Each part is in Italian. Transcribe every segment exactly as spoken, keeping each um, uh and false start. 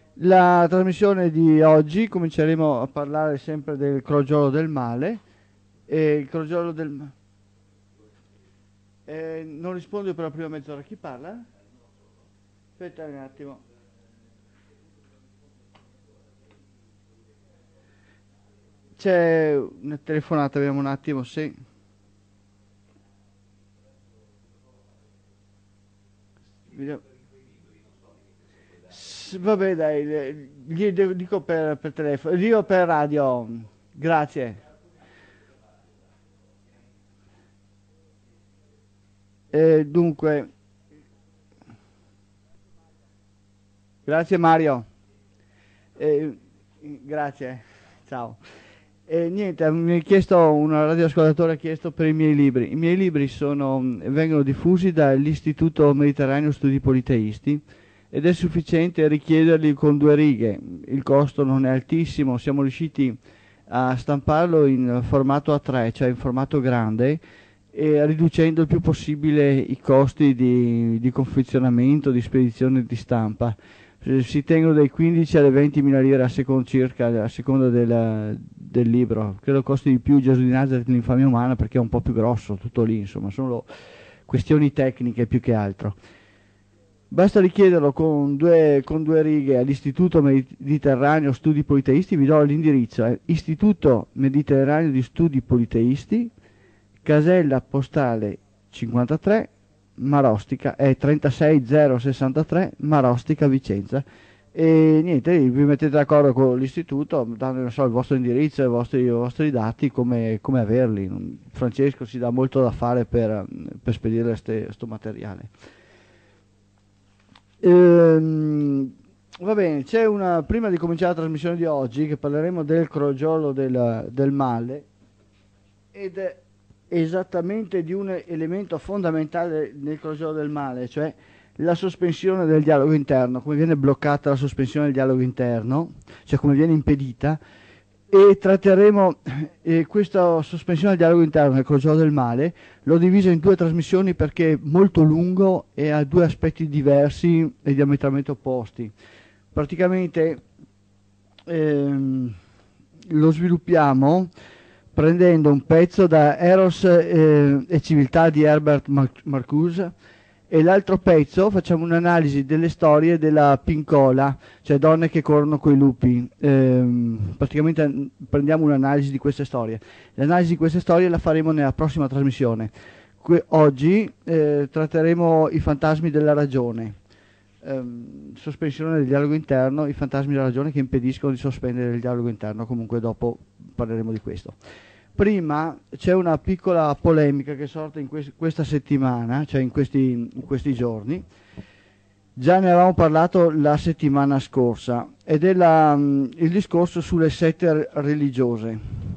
La trasmissione di oggi cominceremo a parlare sempre del crogiolo del male. E il crogiolo del male. Eh, non rispondo per la prima mezz'ora. Chi parla? Aspetta un attimo. C'è una telefonata, vediamo un attimo, sì. Vediamo. S- Vabbè, dai, le- gli de- dico per, per telefono, dico per radio. Grazie. Eh, dunque, grazie Mario. Eh, grazie, ciao. E niente, mi ha chiesto, un radioascoltatore ha chiesto per i miei libri. I miei libri sono, vengono diffusi dall'Istituto Mediterraneo Studi Politeisti ed è sufficiente richiederli con due righe. Il costo non è altissimo, siamo riusciti a stamparlo in formato A tre, cioè in formato grande, e riducendo il più possibile i costi di, di confezionamento, di spedizione e di stampa. Eh, Si tengono dai quindici alle venti mila lire a seconda circa, a seconda del, del libro. Credo costi di più Gesù di Nazareth l'infamia umana perché è un po' più grosso, tutto lì, insomma, sono questioni tecniche più che altro. Basta richiederlo con due, con due righe all'Istituto Mediterraneo Studi Politeisti, vi do l'indirizzo, è Istituto Mediterraneo di Studi Politeisti, casella postale cinquantatré, Marostica, è trentaseimilazero sessantatré, Marostica, Vicenza. E niente, vi mettete d'accordo con l'istituto, dando non so, il vostro indirizzo, i vostri, i vostri dati, come, come averli. Francesco si dà molto da fare per, per spedire questo materiale. Ehm, va bene, c'è una, prima di cominciare la trasmissione di oggi, che parleremo del crogiolo del, del male, ed è esattamente di un elemento fondamentale nel crogiolo del male, cioè la sospensione del dialogo interno, come viene bloccata la sospensione del dialogo interno, cioè come viene impedita, e tratteremo eh, questa sospensione del dialogo interno nel crogiolo del male. L'ho diviso in due trasmissioni perché è molto lungo e ha due aspetti diversi e diametralmente opposti. Praticamente ehm, lo sviluppiamo prendendo un pezzo da Eros eh, e civiltà di Herbert Mar- Marcuse, e l'altro pezzo facciamo un'analisi delle storie della Pincola, cioè donne che corrono coi lupi. Ehm, praticamente mm, prendiamo un'analisi di queste storie. L'analisi di queste storie la faremo nella prossima trasmissione. Que- oggi eh, tratteremo i fantasmi della ragione. Ehm, sospensione del dialogo interno, i fantasmi della ragione che impediscono di sospendere il dialogo interno. Comunque dopo parleremo di questo. Prima c'è una piccola polemica che è sorta in quest- questa settimana, cioè in questi, in questi giorni. Già ne avevamo parlato la settimana scorsa, ed è la, mm, il discorso sulle sette religiose.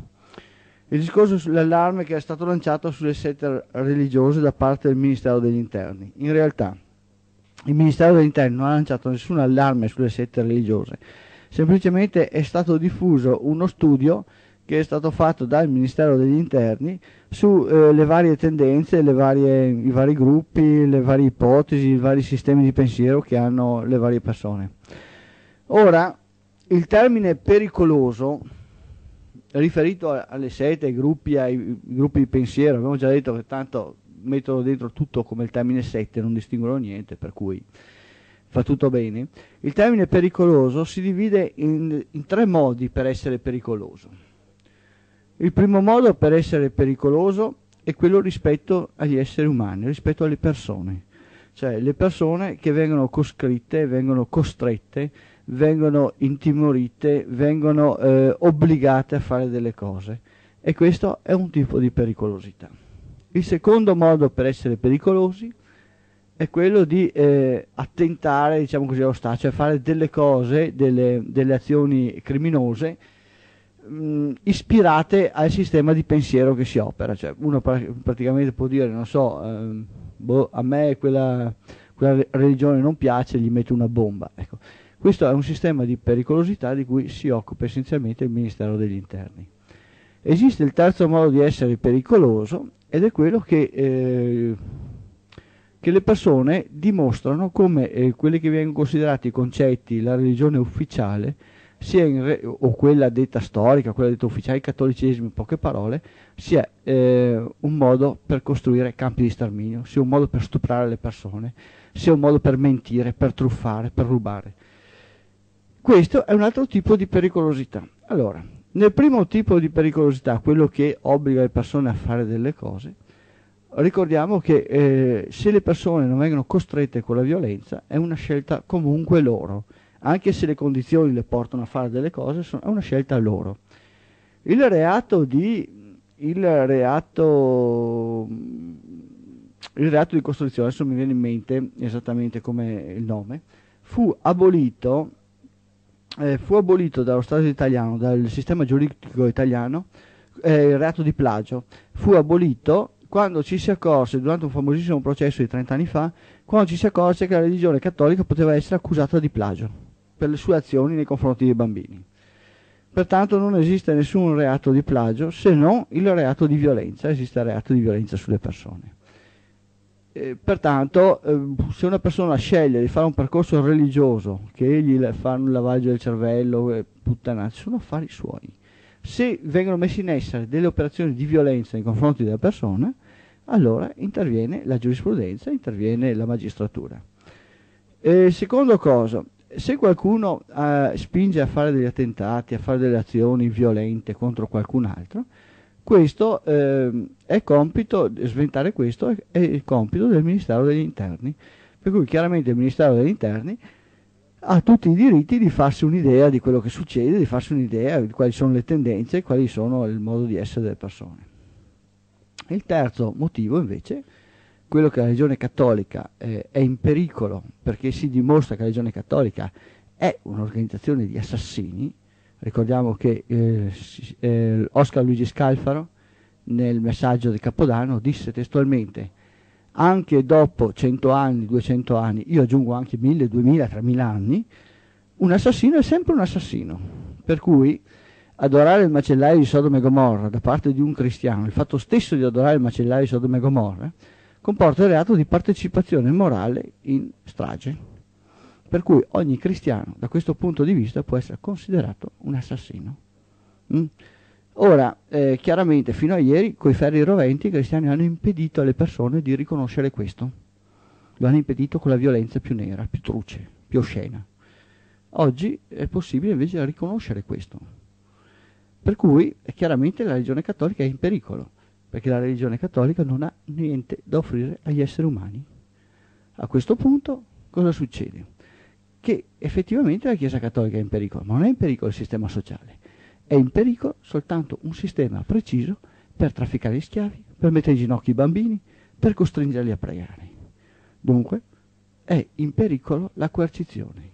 Il discorso sull'allarme che è stato lanciato sulle sette religiose da parte del Ministero degli Interni. In realtà il Ministero degli Interni non ha lanciato nessun allarme sulle sette religiose, semplicemente è stato diffuso uno studio che è stato fatto dal Ministero degli Interni su eh, le varie tendenze, le varie, i vari gruppi, le varie ipotesi, i vari sistemi di pensiero che hanno le varie persone. Ora, il termine pericoloso, riferito a- alle sette, ai gruppi, ai gruppi di pensiero, abbiamo già detto che tanto mettono dentro tutto come il termine sette, non distinguono niente, per cui fa tutto bene. Il termine pericoloso si divide in, in tre modi per essere pericoloso. Il primo modo per essere pericoloso è quello rispetto agli esseri umani, rispetto alle persone, cioè le persone che vengono coscritte, vengono costrette, vengono intimorite, vengono eh, obbligate a fare delle cose, e questo è un tipo di pericolosità. Il secondo modo per essere pericolosi è quello di eh, attentare, diciamo così, allo Stato, cioè fare delle cose, delle, delle azioni criminose mh, ispirate al sistema di pensiero che si opera. Cioè uno pra- praticamente può dire, non so, ehm, boh, a me quella, quella religione non piace, gli metto una bomba. Ecco. Questo è un sistema di pericolosità di cui si occupa essenzialmente il Ministero degli Interni. Esiste il terzo modo di essere pericoloso, ed è quello che eh, che le persone dimostrano come eh, quelli che vengono considerati i concetti, la religione ufficiale, sia in re- o quella detta storica, quella detta ufficiale, il cattolicesimo in poche parole, sia eh, un modo per costruire campi di sterminio, sia un modo per stuprare le persone, sia un modo per mentire, per truffare, per rubare. Questo è un altro tipo di pericolosità. Allora, nel primo tipo di pericolosità, quello che obbliga le persone a fare delle cose, ricordiamo che eh, se le persone non vengono costrette con la violenza è una scelta comunque loro, anche se le condizioni le portano a fare delle cose, sono, è una scelta loro. Il reato di, il reato, il reato di costrizione, adesso mi viene in mente esattamente come il nome, fu abolito, eh, fu abolito dallo Stato italiano, dal sistema giuridico italiano, eh, il reato di plagio, fu abolito quando ci si accorse, durante un famosissimo processo di trenta anni fa, quando ci si accorse che la religione cattolica poteva essere accusata di plagio per le sue azioni nei confronti dei bambini. Pertanto non esiste nessun reato di plagio se non il reato di violenza, esiste il reato di violenza sulle persone. Eh, pertanto eh, se una persona sceglie di fare un percorso religioso che gli fa un lavaggio del cervello, eh, puttanate, sono affari suoi. Se vengono messe in essere delle operazioni di violenza nei confronti della persona, allora interviene la giurisprudenza, interviene la magistratura. E secondo cosa, se qualcuno eh, spinge a fare degli attentati, a fare delle azioni violente contro qualcun altro, questo eh, è compito, sventare questo è, è il compito del Ministero degli Interni, per cui chiaramente il Ministero degli Interni ha tutti i diritti di farsi un'idea di quello che succede, di farsi un'idea di quali sono le tendenze e quali sono il modo di essere delle persone. Il terzo motivo invece, quello che la religione cattolica eh, è in pericolo perché si dimostra che la religione cattolica è un'organizzazione di assassini. Ricordiamo che eh, eh, Oscar Luigi Scalfaro nel messaggio di Capodanno disse testualmente: anche dopo cento anni, duecento anni, io aggiungo anche mille, duemila, tremila anni, un assassino è sempre un assassino. Per cui adorare il macellaio di Sodoma e Gomorra da parte di un cristiano, il fatto stesso di adorare il macellaio di Sodoma e Gomorra, comporta il reato di partecipazione morale in strage. Per cui ogni cristiano, da questo punto di vista, può essere considerato un assassino. Mm? Ora, eh, chiaramente, fino a ieri, coi ferri roventi, i cristiani hanno impedito alle persone di riconoscere questo. Lo hanno impedito con la violenza più nera, più truce, più oscena. Oggi è possibile invece riconoscere questo. Per cui, eh, chiaramente, la religione cattolica è in pericolo, perché la religione cattolica non ha niente da offrire agli esseri umani. A questo punto, cosa succede? Che effettivamente la Chiesa cattolica è in pericolo, ma non è in pericolo il sistema sociale. È in pericolo soltanto un sistema preciso per trafficare gli schiavi, per mettere in ginocchio i bambini, per costringerli a pregare. Dunque è in pericolo la coercizione.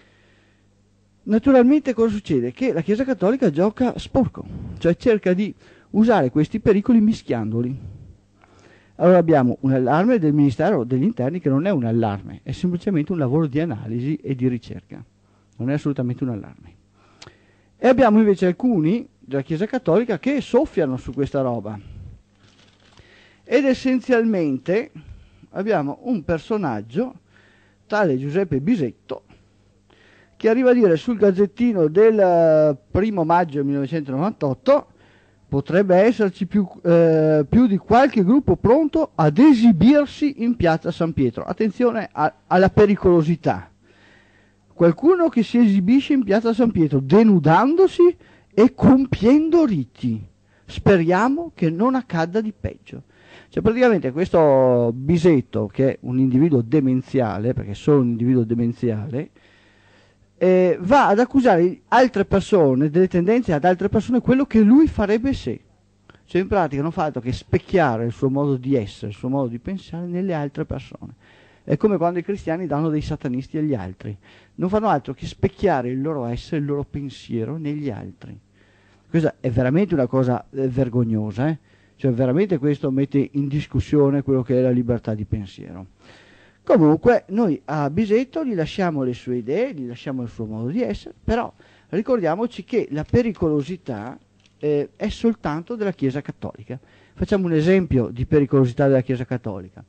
Naturalmente cosa succede? Che la Chiesa cattolica gioca sporco, cioè cerca di usare questi pericoli mischiandoli. Allora abbiamo un allarme del Ministero degli Interni che non è un allarme, è semplicemente un lavoro di analisi e di ricerca, non è assolutamente un allarme. E abbiamo invece alcuni della Chiesa cattolica che soffiano su questa roba. Ed essenzialmente abbiamo un personaggio, tale Giuseppe Bisetto, che arriva a dire sul Gazzettino del primo maggio millenovecentonovantotto: potrebbe esserci più, eh, più di qualche gruppo pronto ad esibirsi in piazza San Pietro. Attenzione a, alla pericolosità. Qualcuno che si esibisce in piazza San Pietro denudandosi e compiendo riti. Speriamo che non accada di peggio. Cioè praticamente questo Bisetto, che è un individuo demenziale, perché è solo un individuo demenziale, eh, va ad accusare altre persone, delle tendenze ad altre persone, quello che lui farebbe se. Cioè in pratica non fa altro che specchiare il suo modo di essere, il suo modo di pensare nelle altre persone. È come quando i cristiani danno dei satanisti agli altri. Non fanno altro che specchiare il loro essere, il loro pensiero negli altri. Questa è veramente una cosa eh, vergognosa, eh? Cioè veramente questo mette in discussione quello che è la libertà di pensiero. Comunque noi a Bisetto gli lasciamo le sue idee, gli lasciamo il suo modo di essere, però ricordiamoci che la pericolosità eh, è soltanto della Chiesa cattolica. Facciamo un esempio di pericolosità della Chiesa cattolica.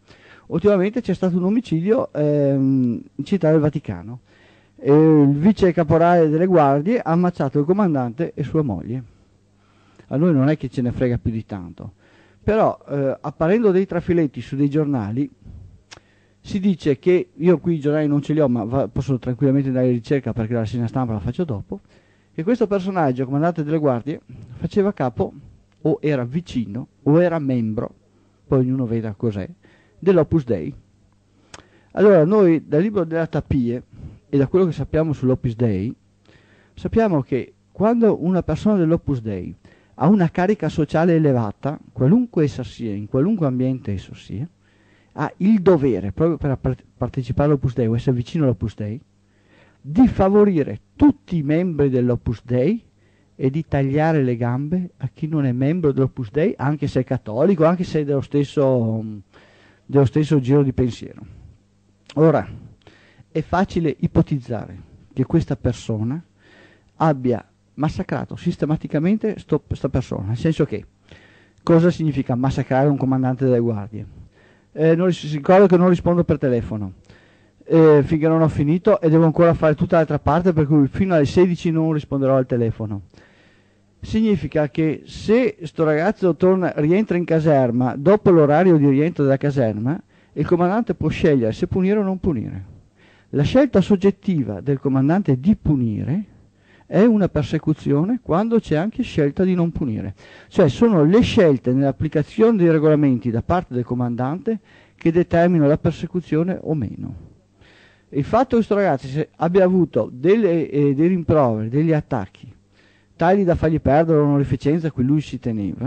ultimamente c'è stato un omicidio ehm, in Città del Vaticano. E il vice caporale delle guardie ha ammazzato il comandante e sua moglie. A noi non è che ce ne frega più di tanto, però eh, apparendo dei trafiletti su dei giornali si dice che, io qui i giornali non ce li ho, ma va, posso tranquillamente andare in ricerca perché la rassegna stampa la faccio dopo, che questo personaggio, comandante delle guardie, faceva capo, o era vicino, o era membro, poi ognuno veda cos'è, dell'Opus Dei. Allora noi dal libro della Tapie e da quello che sappiamo sull'Opus Dei, sappiamo che quando una persona dell'Opus Dei ha una carica sociale elevata, qualunque essa sia, in qualunque ambiente esso sia, ha il dovere, proprio per part- partecipare all'Opus Dei o essere vicino all'Opus Dei, di favorire tutti i membri dell'Opus Dei e di tagliare le gambe a chi non è membro dell'Opus Dei, anche se è cattolico, anche se è dello stesso, dello stesso giro di pensiero. Ora, è facile ipotizzare che questa persona abbia massacrato sistematicamente questa persona, nel senso che cosa significa massacrare un comandante delle guardie? Eh, non, si ricorda che non rispondo per telefono eh, finché non ho finito e devo ancora fare tutta l'altra parte, per cui fino alle sedici non risponderò al telefono. Significa che se sto ragazzo torna, rientra in caserma dopo l'orario di rientro dalla caserma, il comandante può scegliere se punire o non punire. La scelta soggettiva del comandante di punire è una persecuzione quando c'è anche scelta di non punire. Cioè sono le scelte nell'applicazione dei regolamenti da parte del comandante che determinano la persecuzione o meno. Il fatto che questo ragazzo abbia avuto delle, eh, dei rimproveri, degli attacchi, tali da fargli perdere l'onorificenza a cui lui si teneva,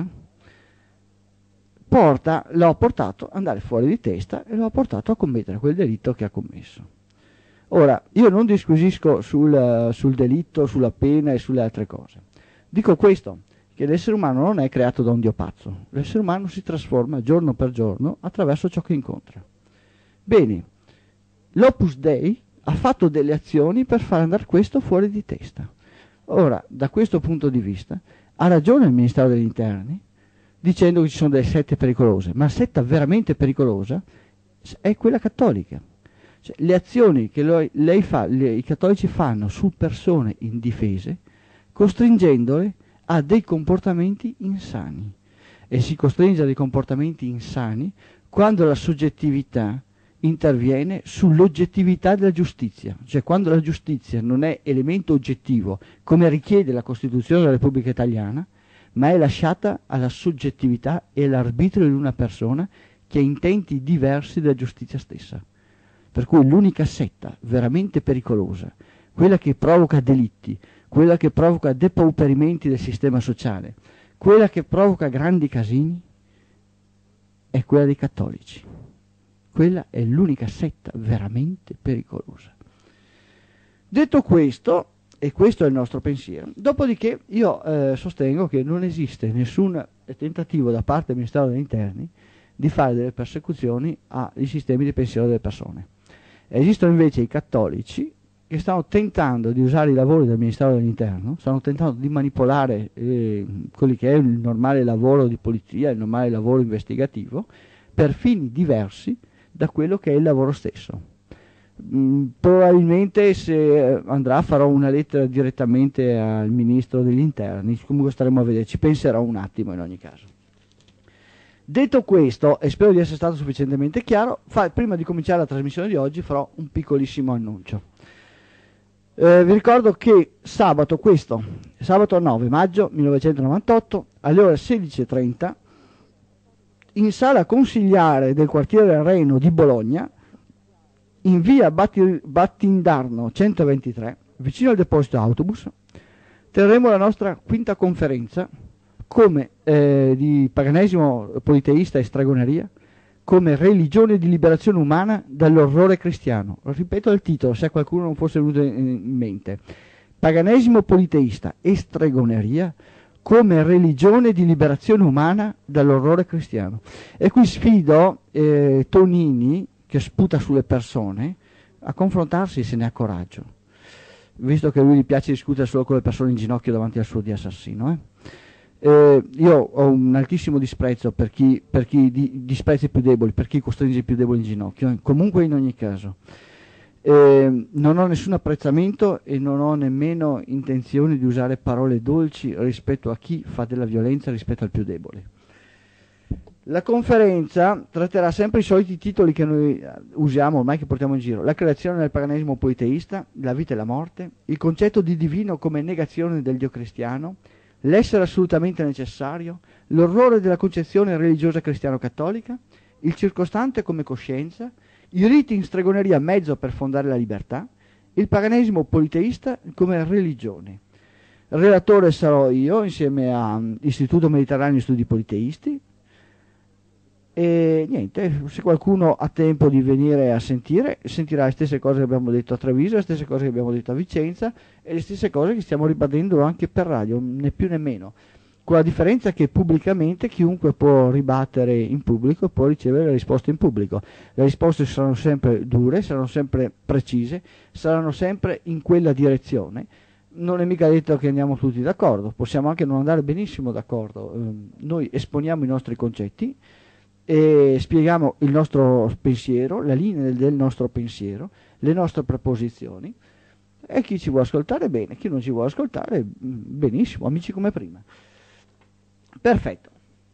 porta, lo ha portato ad andare fuori di testa e lo ha portato a commettere quel delitto che ha commesso. Ora, io non disquisisco sul, sul delitto, sulla pena e sulle altre cose. Dico questo, che l'essere umano non è creato da un dio pazzo. L'essere umano si trasforma giorno per giorno attraverso ciò che incontra. Bene, l'Opus Dei ha fatto delle azioni per far andare questo fuori di testa. Ora, da questo punto di vista, ha ragione il Ministero degli Interni dicendo che ci sono delle sette pericolose, ma la setta veramente pericolosa è quella cattolica. Cioè, le azioni che lei, lei fa, le, i cattolici fanno su persone indifese, costringendole a dei comportamenti insani. E si costringe a dei comportamenti insani quando la soggettività interviene sull'oggettività della giustizia. Cioè quando la giustizia non è elemento oggettivo, come richiede la Costituzione della Repubblica Italiana, ma è lasciata alla soggettività e all'arbitrio di una persona che ha intenti diversi dalla giustizia stessa. Per cui l'unica setta veramente pericolosa, quella che provoca delitti, quella che provoca depauperimenti del sistema sociale, quella che provoca grandi casini, è quella dei cattolici. Quella è l'unica setta veramente pericolosa. Detto questo, e questo è il nostro pensiero, dopodiché io eh, sostengo che non esiste nessun tentativo da parte del Ministero degli Interni di fare delle persecuzioni ai sistemi di pensiero delle persone. Esistono invece i cattolici che stanno tentando di usare i lavori del Ministero dell'Interno, stanno tentando di manipolare eh, quelli che è il normale lavoro di polizia, il normale lavoro investigativo, per fini diversi da quello che è il lavoro stesso. Mm, probabilmente se andrà farò una lettera direttamente al Ministro degli Interni, comunque staremo a vedere, ci penserò un attimo in ogni caso. Detto questo, e spero di essere stato sufficientemente chiaro, fa, prima di cominciare la trasmissione di oggi farò un piccolissimo annuncio. Eh, vi ricordo che sabato, questo, sabato nove maggio millenovecentonovantotto, alle ore sedici e trenta, in sala consigliare del quartiere del Reno di Bologna, in via Batti, Battindarno centoventitré, vicino al deposito autobus, terremo la nostra quinta conferenza come eh, di paganesimo politeista e stregoneria, come religione di liberazione umana dall'orrore cristiano. Ripeto il titolo, se a qualcuno non fosse venuto in mente. Paganesimo politeista e stregoneria come religione di liberazione umana dall'orrore cristiano. E qui sfido eh, Tonini, che sputa sulle persone, a confrontarsi se ne ha coraggio, visto che a lui gli piace discutere solo con le persone in ginocchio davanti al suo dio assassino. Eh? Eh, io ho un altissimo disprezzo per chi, per chi di, disprezza i più deboli, per chi costringe i più deboli in ginocchio, eh. Comunque in ogni caso. Eh, non ho nessun apprezzamento e non ho nemmeno intenzione di usare parole dolci rispetto a chi fa della violenza rispetto al più debole. La conferenza tratterà sempre i soliti titoli che noi usiamo ormai, che portiamo in giro: la creazione del paganesimo politeista, la vita e la morte, il concetto di divino come negazione del Dio cristiano, l'essere assolutamente necessario, l'orrore della concezione religiosa cristiano-cattolica, il circostante come coscienza, i riti in stregoneria mezzo per fondare la libertà, il paganesimo politeista come religione. Relatore sarò io insieme a Istituto Mediterraneo Studi Politeisti. E niente, se qualcuno ha tempo di venire a sentire, sentirà le stesse cose che abbiamo detto a Treviso, le stesse cose che abbiamo detto a Vicenza e le stesse cose che stiamo ribadendo anche per radio, né più né meno, con la differenza che pubblicamente chiunque può ribattere in pubblico, può ricevere le risposte in pubblico. Le risposte saranno sempre dure, saranno sempre precise, saranno sempre in quella direzione. Non è mica detto che andiamo tutti d'accordo, possiamo anche non andare benissimo d'accordo. Eh, noi esponiamo i nostri concetti e spieghiamo il nostro pensiero, la linea del nostro pensiero, le nostre preposizioni, e chi ci vuole ascoltare bene, chi non ci vuole ascoltare benissimo, amici come prima. Perfetto.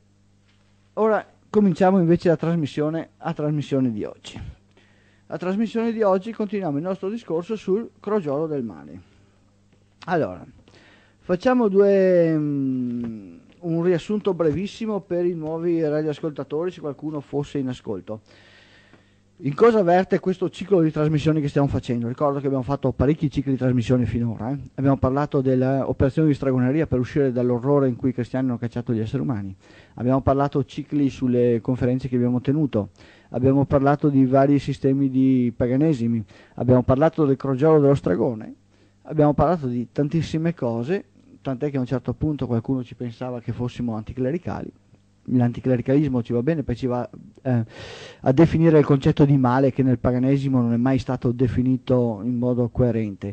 Ora cominciamo invece la trasmissione, a trasmissione di oggi. La trasmissione di oggi continuiamo il nostro discorso sul crogiolo del male. Allora, facciamo due... Um, un riassunto brevissimo per i nuovi radioascoltatori, se qualcuno fosse in ascolto. In cosa verte questo ciclo di trasmissioni che stiamo facendo? Ricordo che abbiamo fatto parecchi cicli di trasmissioni finora. Eh? Abbiamo parlato dell'operazione di stregoneria per uscire dall'orrore in cui i cristiani hanno cacciato gli esseri umani. Abbiamo parlato cicli sulle conferenze che abbiamo tenuto. Abbiamo parlato di vari sistemi di paganesimi. Abbiamo parlato del crogiolo dello stregone. Abbiamo parlato di tantissime cose, tant'è che a un certo punto qualcuno ci pensava che fossimo anticlericali. L'anticlericalismo ci va bene, poi ci va eh, a definire il concetto di male che nel paganesimo non è mai stato definito in modo coerente.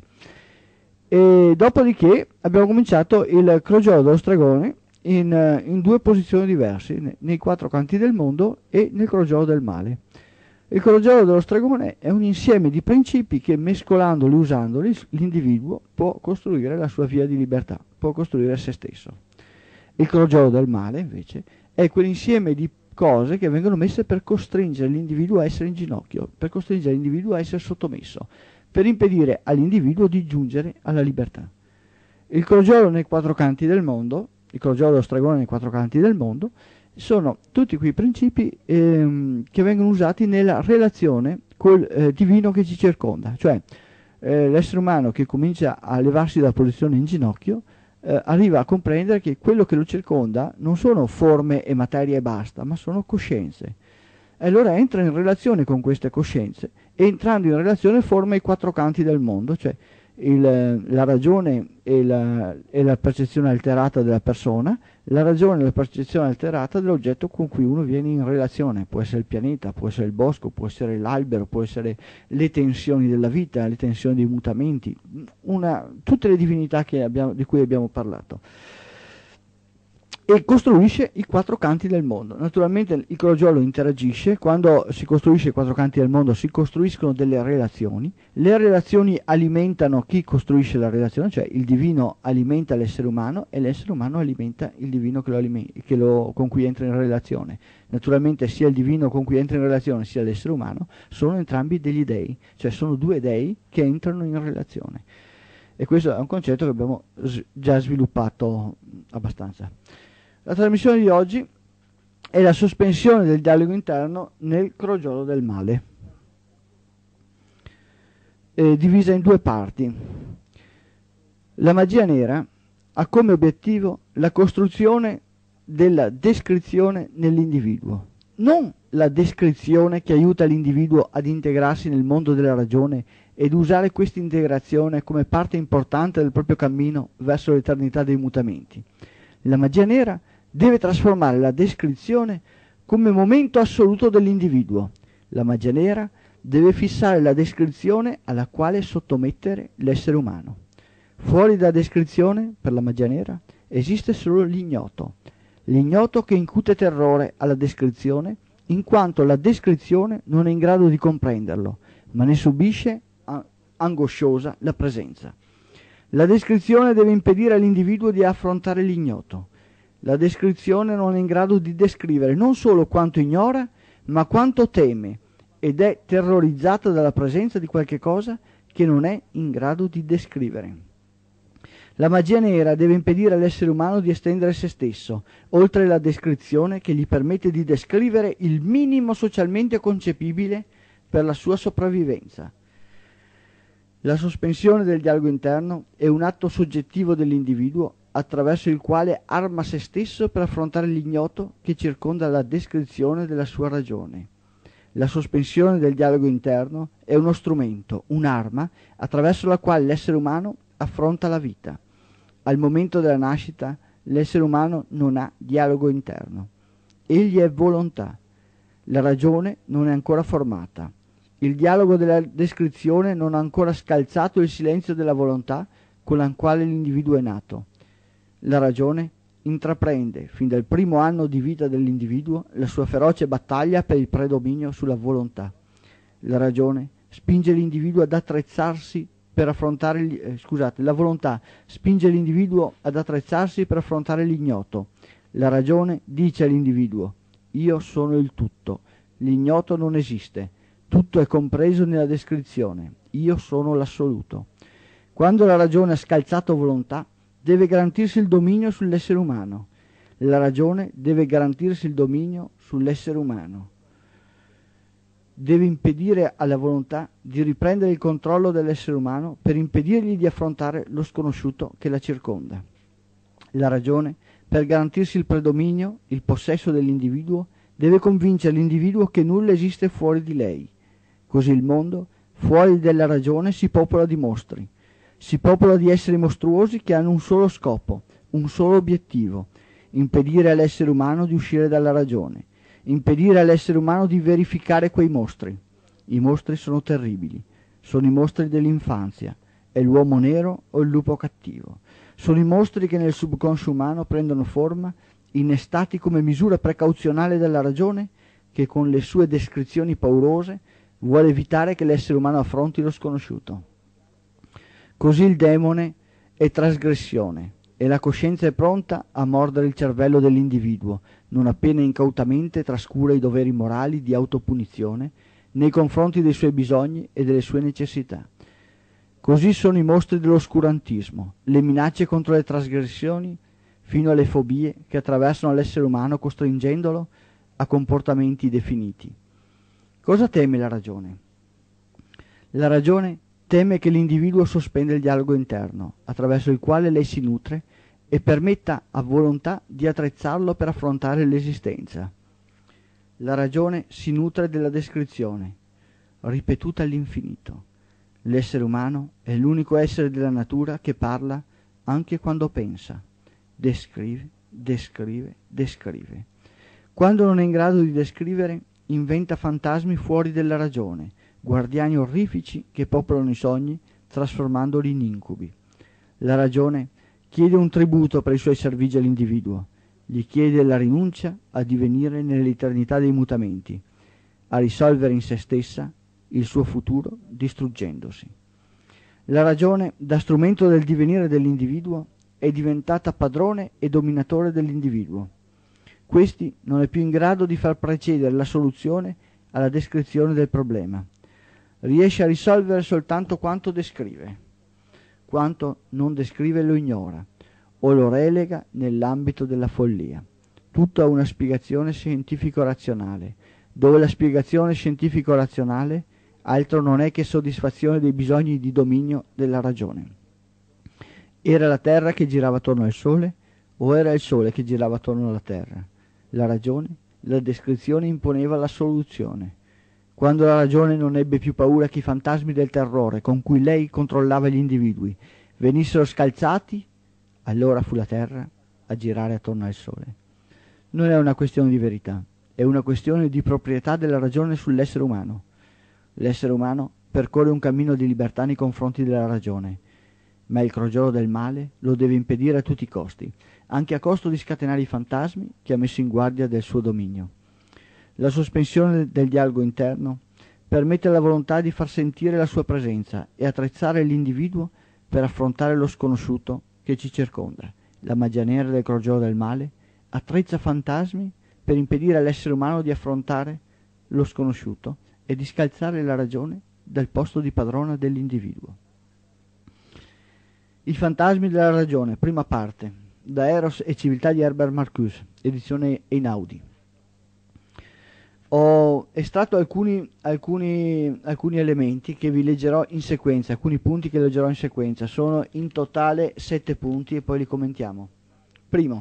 E dopodiché abbiamo cominciato il crogiolo dello stregone in, in due posizioni diverse, nei quattro canti del mondo e nel crogiolo del male. Il crogiolo dello stregone è un insieme di principi che, mescolandoli, usandoli, l'individuo può costruire la sua via di libertà, può costruire se stesso. Il crogiolo del male, invece, è quell'insieme di cose che vengono messe per costringere l'individuo a essere in ginocchio, per costringere l'individuo a essere sottomesso, per impedire all'individuo di giungere alla libertà. Il crogiolo nei quattro canti del mondo, il crogiolo dello stregone nei quattro canti del mondo, sono tutti quei principi ehm, che vengono usati nella relazione col eh, divino che ci circonda, cioè eh, l'essere umano che comincia a levarsi dalla posizione in ginocchio eh, arriva a comprendere che quello che lo circonda non sono forme e materia e basta, ma sono coscienze. E allora entra in relazione con queste coscienze e, entrando in relazione, forma i quattro canti del mondo, cioè il, la ragione e la, e la percezione alterata della persona, la ragione e la percezione alterata dell'oggetto con cui uno viene in relazione. Può essere il pianeta, può essere il bosco, può essere l'albero, può essere le tensioni della vita, le tensioni dei mutamenti, una, tutte le divinità che abbiamo, di cui abbiamo parlato. E costruisce i quattro canti del mondo. Naturalmente il crogiolo interagisce. Quando si costruisce i quattro canti del mondo si costruiscono delle relazioni. Le relazioni alimentano chi costruisce la relazione, cioè il divino alimenta l'essere umano e l'essere umano alimenta il divino che lo alime- che lo, con cui entra in relazione. Naturalmente sia il divino con cui entra in relazione sia l'essere umano sono entrambi degli dei, cioè sono due dei che entrano in relazione. E questo è un concetto che abbiamo s- già sviluppato abbastanza. La trasmissione di oggi è la sospensione del dialogo interno nel crogiolo del male, eh, divisa in due parti. La magia nera ha come obiettivo la costruzione della descrizione nell'individuo, non la descrizione che aiuta l'individuo ad integrarsi nel mondo della ragione ed usare questa integrazione come parte importante del proprio cammino verso l'eternità dei mutamenti. La magia nera deve trasformare la descrizione come momento assoluto dell'individuo. La magia nera deve fissare la descrizione alla quale sottomettere l'essere umano. Fuori dalla descrizione, per la magia nera, esiste solo l'ignoto. L'ignoto che incute terrore alla descrizione, in quanto la descrizione non è in grado di comprenderlo, ma ne subisce angosciosa la presenza. La descrizione deve impedire all'individuo di affrontare l'ignoto. La descrizione non è in grado di descrivere non solo quanto ignora, ma quanto teme, ed è terrorizzata dalla presenza di qualche cosa che non è in grado di descrivere. La magia nera deve impedire all'essere umano di estendere se stesso, oltre la descrizione che gli permette di descrivere il minimo socialmente concepibile per la sua sopravvivenza. La sospensione del dialogo interno è un atto soggettivo dell'individuo attraverso il quale arma se stesso per affrontare l'ignoto che circonda la descrizione della sua ragione. La sospensione del dialogo interno è uno strumento, un'arma, attraverso la quale l'essere umano affronta la vita. Al momento della nascita l'essere umano non ha dialogo interno. Egli è volontà. La ragione non è ancora formata. Il dialogo della descrizione non ha ancora scalzato il silenzio della volontà con la quale l'individuo è nato. La ragione intraprende, fin dal primo anno di vita dell'individuo, la sua feroce battaglia per il predominio sulla volontà. La ragione spinge l'individuo ad attrezzarsi per affrontare gli, eh, scusate, la volontà spinge l'individuo ad attrezzarsi per affrontare l'ignoto. La ragione dice all'individuo: io sono il tutto, l'ignoto non esiste, tutto è compreso nella descrizione, io sono l'assoluto. Quando la ragione ha scalzato volontà, deve garantirsi il dominio sull'essere umano. La ragione deve garantirsi il dominio sull'essere umano. Deve impedire alla volontà di riprendere il controllo dell'essere umano per impedirgli di affrontare lo sconosciuto che la circonda. La ragione, per garantirsi il predominio, il possesso dell'individuo, deve convincere l'individuo che nulla esiste fuori di lei. Così il mondo, fuori della ragione, si popola di mostri. Si popola di esseri mostruosi che hanno un solo scopo, un solo obiettivo: impedire all'essere umano di uscire dalla ragione, impedire all'essere umano di verificare quei mostri. I mostri sono terribili, sono i mostri dell'infanzia, è l'uomo nero o il lupo cattivo. Sono i mostri che nel subconscio umano prendono forma, innestati come misura precauzionale della ragione, che con le sue descrizioni paurose vuole evitare che l'essere umano affronti lo sconosciuto. Così il demone è trasgressione e la coscienza è pronta a mordere il cervello dell'individuo, non appena incautamente trascura i doveri morali di autopunizione nei confronti dei suoi bisogni e delle sue necessità. Così sono i mostri dell'oscurantismo, le minacce contro le trasgressioni, fino alle fobie che attraversano l'essere umano costringendolo a comportamenti definiti. Cosa teme la ragione? La ragione teme che l'individuo sospenda il dialogo interno, attraverso il quale lei si nutre, e permetta a volontà di attrezzarlo per affrontare l'esistenza. La ragione si nutre della descrizione, ripetuta all'infinito. L'essere umano è l'unico essere della natura che parla anche quando pensa. Descrive, descrive, descrive. Quando non è in grado di descrivere, inventa fantasmi fuori della ragione, guardiani orrifici che popolano i sogni, trasformandoli in incubi. La ragione chiede un tributo per i suoi servigi all'individuo, gli chiede la rinuncia a divenire nell'eternità dei mutamenti, a risolvere in se stessa il suo futuro distruggendosi. La ragione, da strumento del divenire dell'individuo, è diventata padrone e dominatore dell'individuo. Questi non è più in grado di far precedere la soluzione alla descrizione del problema. Riesce a risolvere soltanto quanto descrive. Quanto non descrive lo ignora o lo relega nell'ambito della follia. Tutto ha una spiegazione scientifico-razionale, dove la spiegazione scientifico-razionale altro non è che soddisfazione dei bisogni di dominio della ragione. Era la Terra che girava attorno al Sole o era il Sole che girava attorno alla Terra? La ragione, la descrizione imponeva la soluzione. Quando la ragione non ebbe più paura che i fantasmi del terrore con cui lei controllava gli individui venissero scalzati, allora fu la Terra a girare attorno al Sole. Non è una questione di verità, è una questione di proprietà della ragione sull'essere umano. L'essere umano percorre un cammino di libertà nei confronti della ragione. ma il crogiolo del male lo deve impedire a tutti i costi, anche a costo di scatenare i fantasmi che ha messo in guardia del suo dominio. La sospensione del dialogo interno permette alla volontà di far sentire la sua presenza e attrezzare l'individuo per affrontare lo sconosciuto che ci circonda. La magia nera del crogiolo del male attrezza fantasmi per impedire all'essere umano di affrontare lo sconosciuto e di scalzare la ragione dal posto di padrona dell'individuo. I fantasmi della ragione, prima parte, da Eros e civiltà di Herbert Marcuse, edizione Einaudi. Ho estratto alcuni, alcuni, alcuni elementi che vi leggerò in sequenza, alcuni punti che leggerò in sequenza. Sono in totale sette punti e poi li commentiamo. Primo,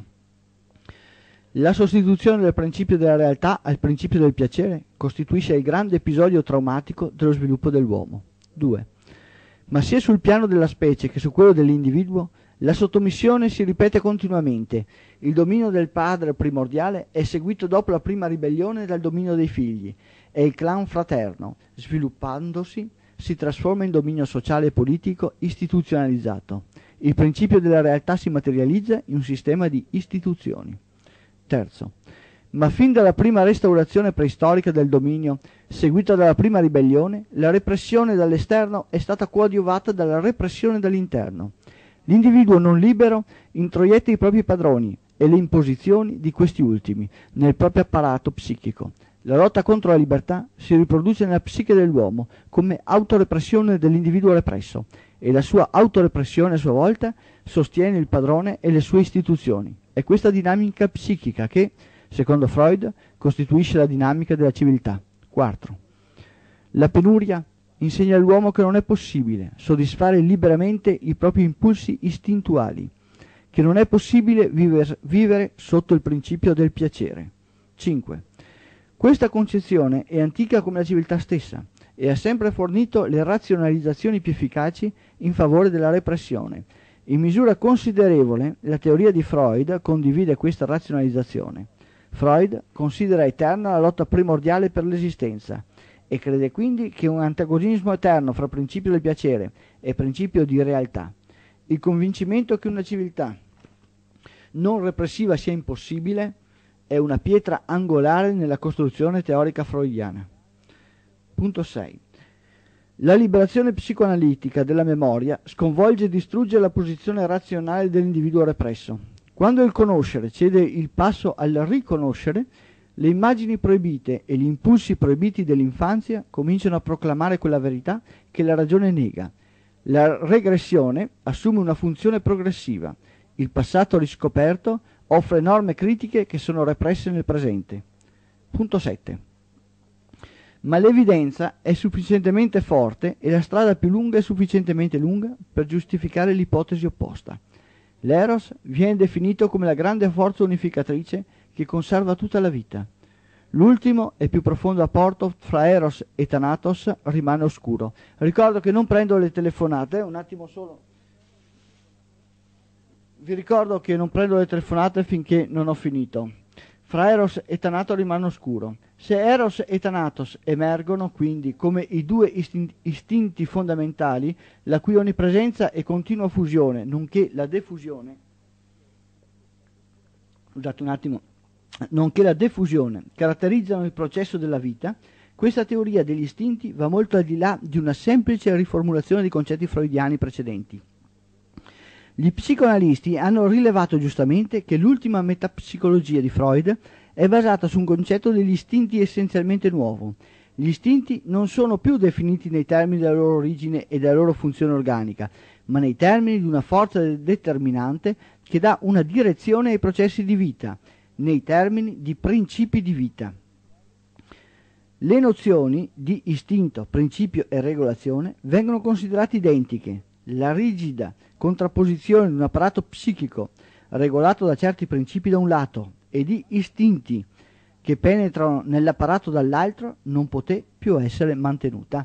la sostituzione del principio della realtà al principio del piacere costituisce il grande episodio traumatico dello sviluppo dell'uomo. Due, ma sia sul piano della specie che su quello dell'individuo, la sottomissione si ripete continuamente. Il dominio del padre primordiale è seguito dopo la prima ribellione dal dominio dei figli e il clan fraterno, sviluppandosi, si trasforma in dominio sociale e politico istituzionalizzato. Il principio della realtà si materializza in un sistema di istituzioni. Terzo, ma fin dalla prima restaurazione preistorica del dominio, seguita dalla prima ribellione, la repressione dall'esterno è stata coadiuvata dalla repressione dall'interno. L'individuo non libero introietta i propri padroni e le imposizioni di questi ultimi nel proprio apparato psichico. La lotta contro la libertà si riproduce nella psiche dell'uomo come autorepressione dell'individuo represso e la sua autorepressione a sua volta sostiene il padrone e le sue istituzioni. È questa dinamica psichica che, secondo Freud, costituisce la dinamica della civiltà. Quarto, la penuria insegna all'uomo che non è possibile soddisfare liberamente i propri impulsi istintuali, che non è possibile viver, vivere sotto il principio del piacere. cinque. Questa concezione è antica come la civiltà stessa e ha sempre fornito le razionalizzazioni più efficaci in favore della repressione. In misura considerevole la teoria di Freud condivide questa razionalizzazione. Freud considera eterna la lotta primordiale per l'esistenza e crede quindi che un antagonismo eterno fra principio del piacere e principio di realtà. Il convincimento che una civiltà non repressiva sia impossibile è una pietra angolare nella costruzione teorica freudiana. Punto sei. La liberazione psicoanalitica della memoria sconvolge e distrugge la posizione razionale dell'individuo represso. Quando il conoscere cede il passo al riconoscere, le immagini proibite e gli impulsi proibiti dell'infanzia cominciano a proclamare quella verità che la ragione nega. La regressione assume una funzione progressiva. Il passato riscoperto offre norme critiche che sono represse nel presente. Punto sette. Ma l'evidenza è sufficientemente forte e la strada più lunga è sufficientemente lunga per giustificare l'ipotesi opposta. L'Eros viene definito come la grande forza unificatrice che conserva tutta la vita. L'ultimo e più profondo apporto fra Eros e Thanatos rimane oscuro. Ricordo che non prendo le telefonate, un attimo solo. Vi ricordo che non prendo le telefonate finché non ho finito. Fra Eros e Thanatos rimane oscuro. Se Eros e Thanatos emergono quindi come i due istin- istinti fondamentali, la cui onnipresenza e continua fusione, nonché la defusione, scusate un attimo, nonché la defusione caratterizzano il processo della vita, questa teoria degli istinti va molto al di là di una semplice riformulazione dei concetti freudiani precedenti. Gli psicoanalisti hanno rilevato giustamente che l'ultima metapsicologia di Freud è basata su un concetto degli istinti essenzialmente nuovo. Gli istinti non sono più definiti nei termini della loro origine e della loro funzione organica, ma nei termini di una forza determinante che dà una direzione ai processi di vita, nei termini di principi di vita. Le nozioni di istinto, principio e regolazione vengono considerate identiche. La rigida contrapposizione di un apparato psichico regolato da certi principi da un lato e di istinti che penetrano nell'apparato dall'altro non poté più essere mantenuta.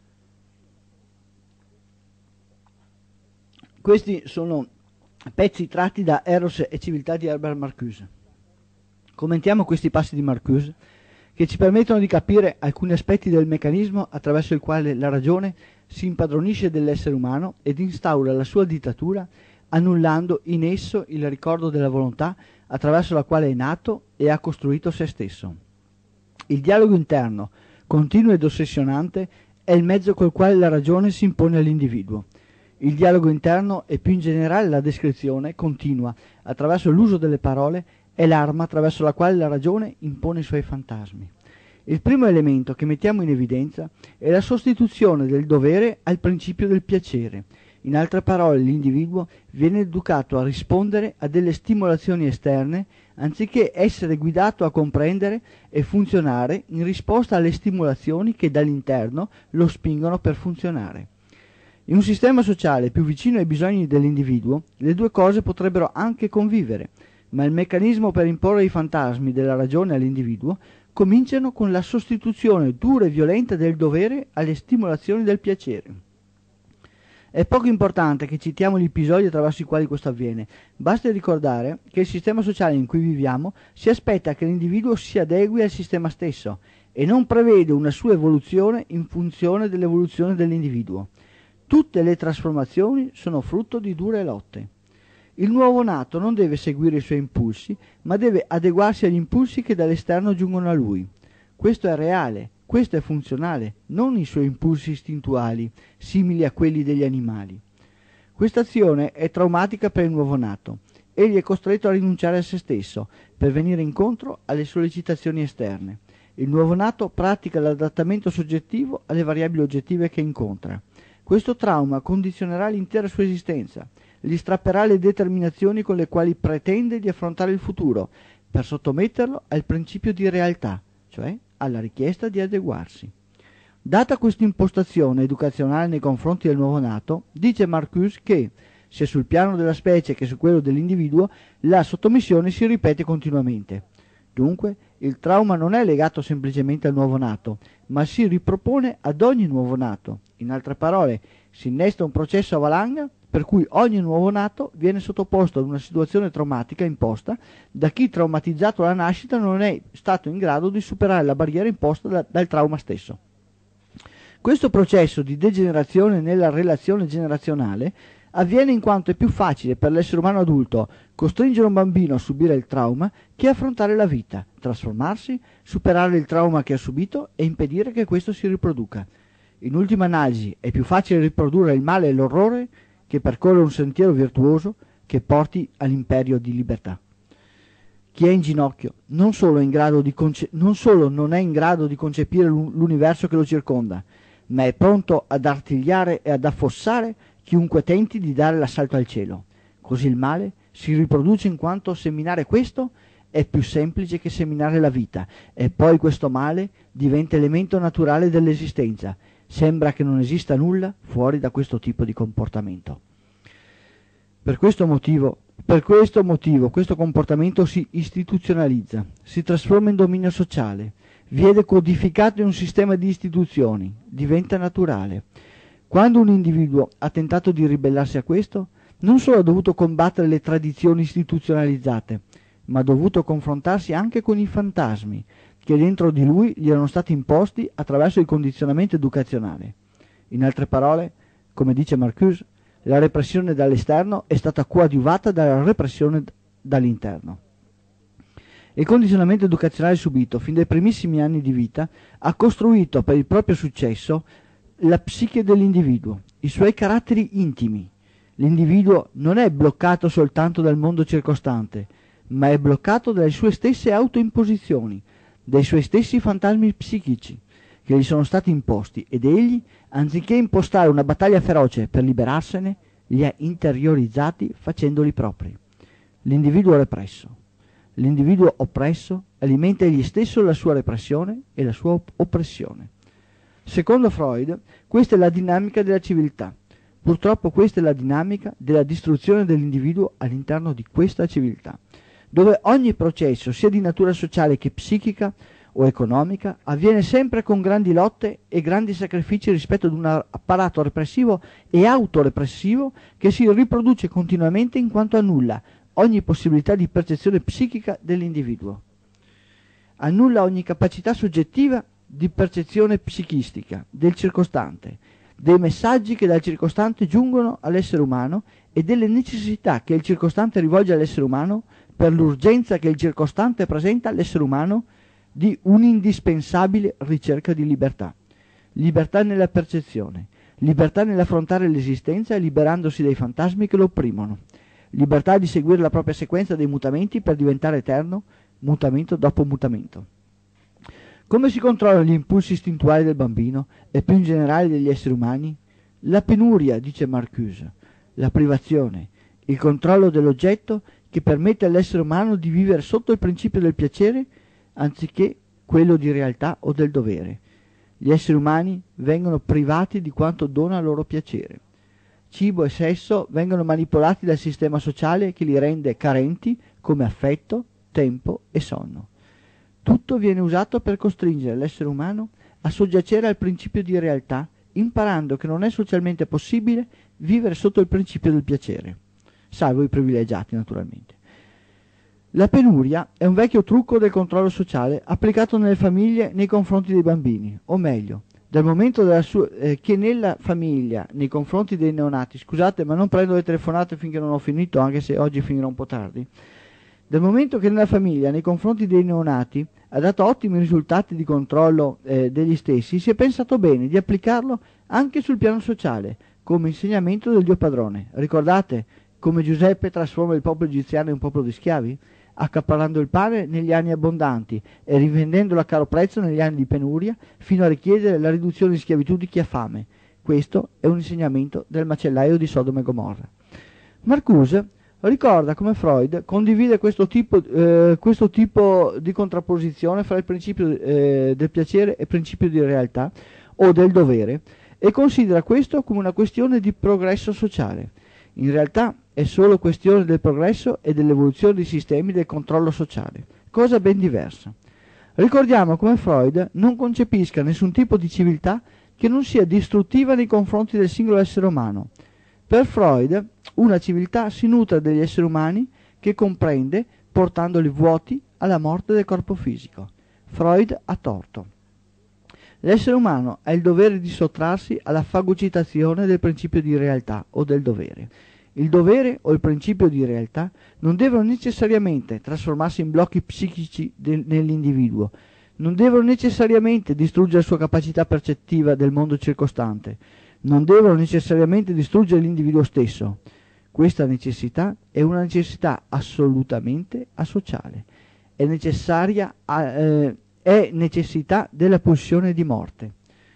Questi sono pezzi tratti da Eros e civiltà di Herbert Marcuse. Commentiamo questi passi di Marcuse che ci permettono di capire alcuni aspetti del meccanismo attraverso il quale la ragione si impadronisce dell'essere umano ed instaura la sua dittatura, annullando in esso il ricordo della volontà attraverso la quale è nato e ha costruito se stesso. Il dialogo interno, continuo ed ossessionante, è il mezzo col quale la ragione si impone all'individuo. Il dialogo interno e più in generale la descrizione continua attraverso l'uso delle parole è l'arma attraverso la quale la ragione impone i suoi fantasmi. Il primo elemento che mettiamo in evidenza è la sostituzione del dovere al principio del piacere. In altre parole, l'individuo viene educato a rispondere a delle stimolazioni esterne anziché essere guidato a comprendere e funzionare in risposta alle stimolazioni che dall'interno lo spingono per funzionare. In un sistema sociale più vicino ai bisogni dell'individuo, le due cose potrebbero anche convivere, ma il meccanismo per imporre i fantasmi della ragione all'individuo cominciano con la sostituzione dura e violenta del dovere alle stimolazioni del piacere. È poco importante che citiamo gli episodi attraverso i quali questo avviene, basta ricordare che il sistema sociale in cui viviamo si aspetta che l'individuo si adegui al sistema stesso e non prevede una sua evoluzione in funzione dell'evoluzione dell'individuo. Tutte le trasformazioni sono frutto di dure lotte. Il nuovo nato non deve seguire i suoi impulsi, ma deve adeguarsi agli impulsi che dall'esterno giungono a lui. Questo è reale, questo è funzionale, non i suoi impulsi istintuali, simili a quelli degli animali. Questa azione è traumatica per il nuovo nato. Egli è costretto a rinunciare a se stesso per venire incontro alle sollecitazioni esterne. Il nuovo nato pratica l'adattamento soggettivo alle variabili oggettive che incontra. Questo trauma condizionerà l'intera sua esistenza, gli strapperà le determinazioni con le quali pretende di affrontare il futuro, per sottometterlo al principio di realtà, cioè alla richiesta di adeguarsi. Data questa impostazione educazionale nei confronti del nuovo nato, dice Marcuse che, sia sul piano della specie che su quello dell'individuo, la sottomissione si ripete continuamente. Dunque, il trauma non è legato semplicemente al nuovo nato, ma si ripropone ad ogni nuovo nato. In altre parole, si innesta un processo a valanga per cui ogni nuovo nato viene sottoposto ad una situazione traumatica imposta da chi, traumatizzato alla nascita, non è stato in grado di superare la barriera imposta da, dal trauma stesso. Questo processo di degenerazione nella relazione generazionale avviene in quanto è più facile per l'essere umano adulto costringere un bambino a subire il trauma che affrontare la vita, trasformarsi, superare il trauma che ha subito e impedire che questo si riproduca. In ultima analisi è più facile riprodurre il male e l'orrore che percorrere un sentiero virtuoso che porti all'imperio di libertà. Chi è in ginocchio non solo, è in grado di conce- non solo non è in grado di concepire l'universo che lo circonda, ma è pronto ad artigliare e ad affossare chiunque tenti di dare l'assalto al cielo. Così il male si riproduce in quanto seminare questo è più semplice che seminare la vita, e poi questo male diventa elemento naturale dell'esistenza. Sembra che non esista nulla fuori da questo tipo di comportamento. Per questo motivo, per questo motivo, questo comportamento si istituzionalizza, si trasforma in dominio sociale, viene codificato in un sistema di istituzioni, diventa naturale. Quando un individuo ha tentato di ribellarsi a questo, non solo ha dovuto combattere le tradizioni istituzionalizzate, ma ha dovuto confrontarsi anche con i fantasmi che dentro di lui gli erano stati imposti attraverso il condizionamento educazionale. In altre parole, come dice Marcuse, la repressione dall'esterno è stata coadiuvata dalla repressione dall'interno. Il condizionamento educazionale subito fin dai primissimi anni di vita ha costruito per il proprio successo la psiche dell'individuo, i suoi caratteri intimi. L'individuo non è bloccato soltanto dal mondo circostante, ma è bloccato dalle sue stesse autoimposizioni, dai suoi stessi fantasmi psichici che gli sono stati imposti, ed egli, anziché impostare una battaglia feroce per liberarsene, li ha interiorizzati facendoli propri. L'individuo represso. L'individuo oppresso alimenta egli stesso la sua repressione e la sua op- oppressione. Secondo Freud, questa è la dinamica della civiltà. Purtroppo questa è la dinamica della distruzione dell'individuo all'interno di questa civiltà, dove ogni processo, sia di natura sociale che psichica o economica, avviene sempre con grandi lotte e grandi sacrifici rispetto ad un apparato repressivo e autorepressivo che si riproduce continuamente in quanto annulla ogni possibilità di percezione psichica dell'individuo. Annulla ogni capacità soggettiva di percezione psichistica del circostante, dei messaggi che dal circostante giungono all'essere umano e delle necessità che il circostante rivolge all'essere umano per l'urgenza che il circostante presenta all'essere umano di un'indispensabile ricerca di libertà. Libertà nella percezione, libertà nell'affrontare l'esistenza liberandosi dai fantasmi che lo opprimono, libertà di seguire la propria sequenza dei mutamenti per diventare eterno, mutamento dopo mutamento. Come si controllano gli impulsi istintuali del bambino e più in generale degli esseri umani? La penuria, dice Marcuse, la privazione, il controllo dell'oggetto che permette all'essere umano di vivere sotto il principio del piacere anziché quello di realtà o del dovere. Gli esseri umani vengono privati di quanto dona loro piacere. Cibo e sesso vengono manipolati dal sistema sociale che li rende carenti come affetto, tempo e sonno. Tutto viene usato per costringere l'essere umano a soggiacere al principio di realtà, imparando che non è socialmente possibile vivere sotto il principio del piacere, salvo i privilegiati naturalmente. La penuria è un vecchio trucco del controllo sociale applicato nelle famiglie nei confronti dei bambini, o meglio, dal momento della sua, eh, che nella famiglia nei confronti dei neonati, scusate ma non prendo le telefonate finché non ho finito, anche se oggi finirà un po' tardi, dal momento che nella famiglia nei confronti dei neonati ha dato ottimi risultati di controllo eh, degli stessi, si è pensato bene di applicarlo anche sul piano sociale, come insegnamento del Dio padrone. Ricordate come Giuseppe trasforma il popolo egiziano in un popolo di schiavi? Accaparrando il pane negli anni abbondanti e rivendendolo a caro prezzo negli anni di penuria, fino a richiedere la riduzione in schiavitù di chi ha fame. Questo è un insegnamento del macellaio di Sodoma e Gomorra. Marcuse ricorda come Freud condivide questo tipo, eh, questo tipo di contrapposizione fra il principio eh, del piacere e il principio di realtà o del dovere e considera questo come una questione di progresso sociale. In realtà è solo questione del progresso e dell'evoluzione dei sistemi del controllo sociale, cosa ben diversa. Ricordiamo come Freud non concepisca nessun tipo di civiltà che non sia distruttiva nei confronti del singolo essere umano. Per Freud una civiltà si nutre degli esseri umani che comprende portandoli vuoti alla morte del corpo fisico. Freud ha torto. L'essere umano ha il dovere di sottrarsi alla fagocitazione del principio di realtà o del dovere. Il dovere o il principio di realtà non devono necessariamente trasformarsi in blocchi psichici del, nell'individuo, non devono necessariamente distruggere la sua capacità percettiva del mondo circostante, non devono necessariamente distruggere l'individuo stesso. Questa necessità è una necessità assolutamente asociale, è necessaria a, eh, è necessità della pulsione di morte.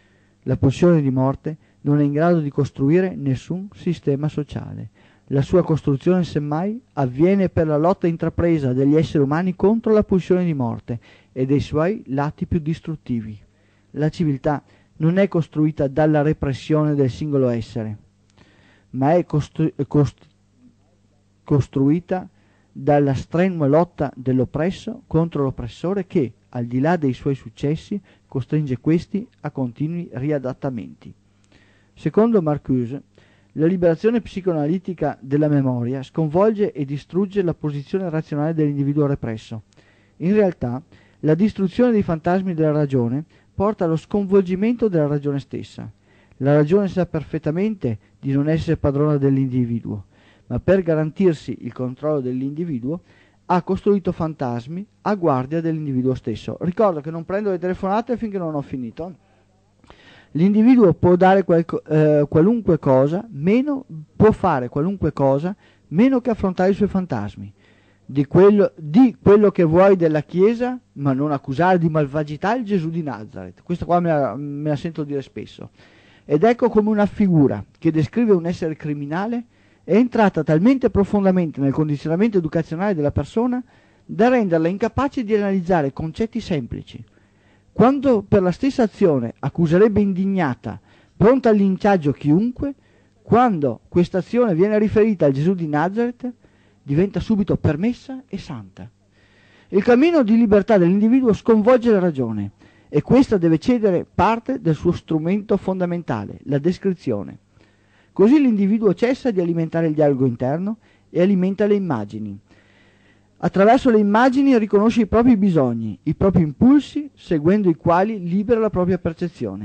La pulsione di morte non è in grado di costruire nessun sistema sociale. La sua costruzione, semmai, avviene per la lotta intrapresa degli esseri umani contro la pulsione di morte e dei suoi lati più distruttivi. La civiltà non è costruita dalla repressione del singolo essere, ma è costru- cost- costruita dalla strenua lotta dell'oppresso contro l'oppressore che, al di là dei suoi successi, costringe questi a continui riadattamenti. Secondo Marcuse, la liberazione psicoanalitica della memoria sconvolge e distrugge la posizione razionale dell'individuo represso. In realtà, la distruzione dei fantasmi della ragione porta allo sconvolgimento della ragione stessa. La ragione sa perfettamente di non essere padrona dell'individuo, ma per garantirsi il controllo dell'individuo ha costruito fantasmi a guardia dell'individuo stesso. Ricordo che non prendo le telefonate finché non ho finito. L'individuo può dare qualco, eh, qualunque cosa, meno può fare qualunque cosa, meno che affrontare i suoi fantasmi. Di quello, di quello che vuoi della Chiesa, ma non accusare di malvagità il Gesù di Nazareth. Questo qua me la, me la sento dire spesso. Ed ecco come una figura che descrive un essere criminale è entrata talmente profondamente nel condizionamento educazionale della persona da renderla incapace di analizzare concetti semplici. Quando per la stessa azione accuserebbe indignata, pronta al linciaggio chiunque, quando questa azione viene riferita al Gesù di Nazareth, diventa subito permessa e santa. Il cammino di libertà dell'individuo sconvolge la ragione e questa deve cedere parte del suo strumento fondamentale, la descrizione. Così l'individuo cessa di alimentare il dialogo interno e alimenta le immagini. Attraverso le immagini riconosce i propri bisogni, i propri impulsi, seguendo i quali libera la propria percezione.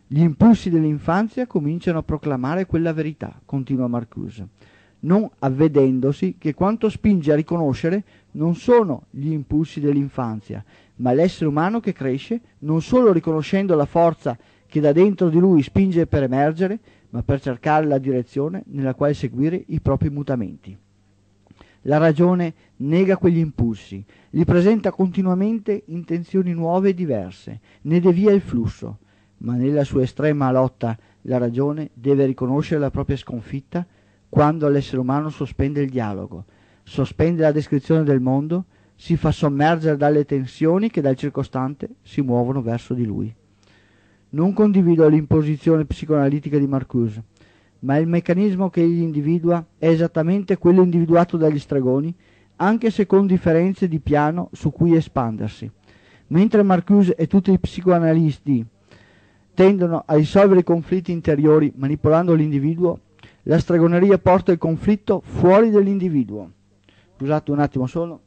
Gli impulsi dell'infanzia cominciano a proclamare quella verità, continua Marcuse, non avvedendosi che quanto spinge a riconoscere non sono gli impulsi dell'infanzia, ma l'essere umano che cresce, non solo riconoscendo la forza che da dentro di lui spinge per emergere, ma per cercare la direzione nella quale seguire i propri mutamenti. La ragione nega quegli impulsi, li presenta continuamente intenzioni nuove e diverse, ne devia il flusso, ma nella sua estrema lotta la ragione deve riconoscere la propria sconfitta quando l'essere umano sospende il dialogo, sospende la descrizione del mondo, si fa sommergere dalle tensioni che dal circostante si muovono verso di lui. Non condivido l'imposizione psicoanalitica di Marcuse, ma il meccanismo che egli individua è esattamente quello individuato dagli stregoni, anche se con differenze di piano su cui espandersi. Mentre Marcuse e tutti i psicoanalisti tendono a risolvere i conflitti interiori manipolando l'individuo, la stregoneria porta il conflitto fuori dell'individuo. Scusate un attimo solo.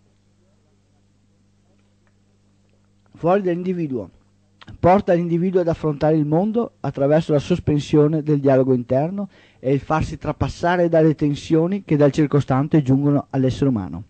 Fuori dall'individuo. Porta l'individuo ad affrontare il mondo attraverso la sospensione del dialogo interno e il farsi trapassare dalle tensioni che dal circostante giungono all'essere umano.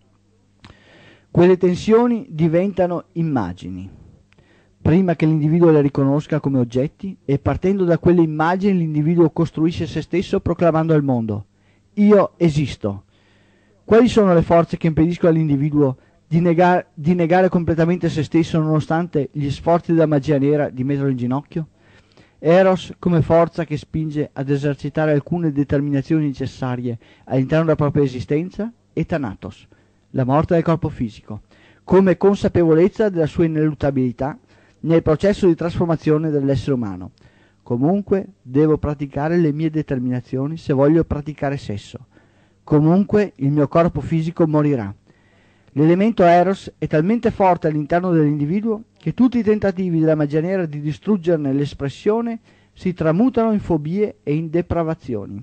Quelle tensioni diventano immagini, prima che l'individuo le riconosca come oggetti, e partendo da quelle immagini l'individuo costruisce se stesso proclamando al mondo: io esisto. Quali sono le forze che impediscono all'individuo di negare, di negare completamente se stesso nonostante gli sforzi della magia nera di metterlo in ginocchio? Eros come forza che spinge ad esercitare alcune determinazioni necessarie all'interno della propria esistenza, e Thanatos, la morte del corpo fisico, come consapevolezza della sua ineluttabilità nel processo di trasformazione dell'essere umano. Comunque devo praticare le mie determinazioni se voglio praticare sesso. Comunque il mio corpo fisico morirà. L'elemento Eros è talmente forte all'interno dell'individuo che tutti i tentativi della magia nera di distruggerne l'espressione si tramutano in fobie e in depravazioni.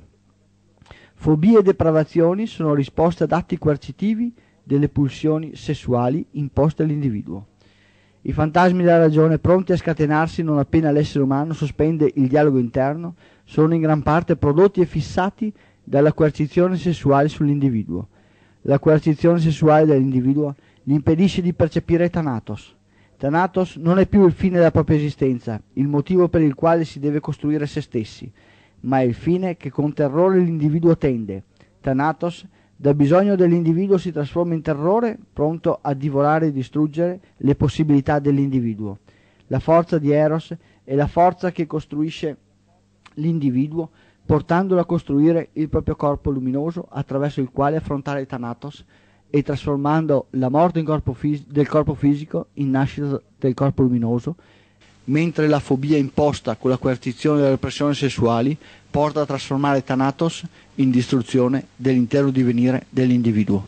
Fobie e depravazioni sono risposte ad atti coercitivi delle pulsioni sessuali imposte all'individuo. I fantasmi della ragione, pronti a scatenarsi non appena l'essere umano sospende il dialogo interno, sono in gran parte prodotti e fissati dalla coercizione sessuale sull'individuo. La coercizione sessuale dell'individuo gli impedisce di percepire Thanatos. Thanatos non è più il fine della propria esistenza, il motivo per il quale si deve costruire se stessi, ma è il fine che con terrore l'individuo tende. Thanatos, dal bisogno dell'individuo, si trasforma in terrore, pronto a divorare e distruggere le possibilità dell'individuo. La forza di Eros è la forza che costruisce l'individuo, portandolo a costruire il proprio corpo luminoso attraverso il quale affrontare Thanatos e trasformando la morte in corpo fis- del corpo fisico in nascita del corpo luminoso, mentre la fobia imposta con la coercizione delle repressioni sessuali porta a trasformare Thanatos in distruzione dell'intero divenire dell'individuo.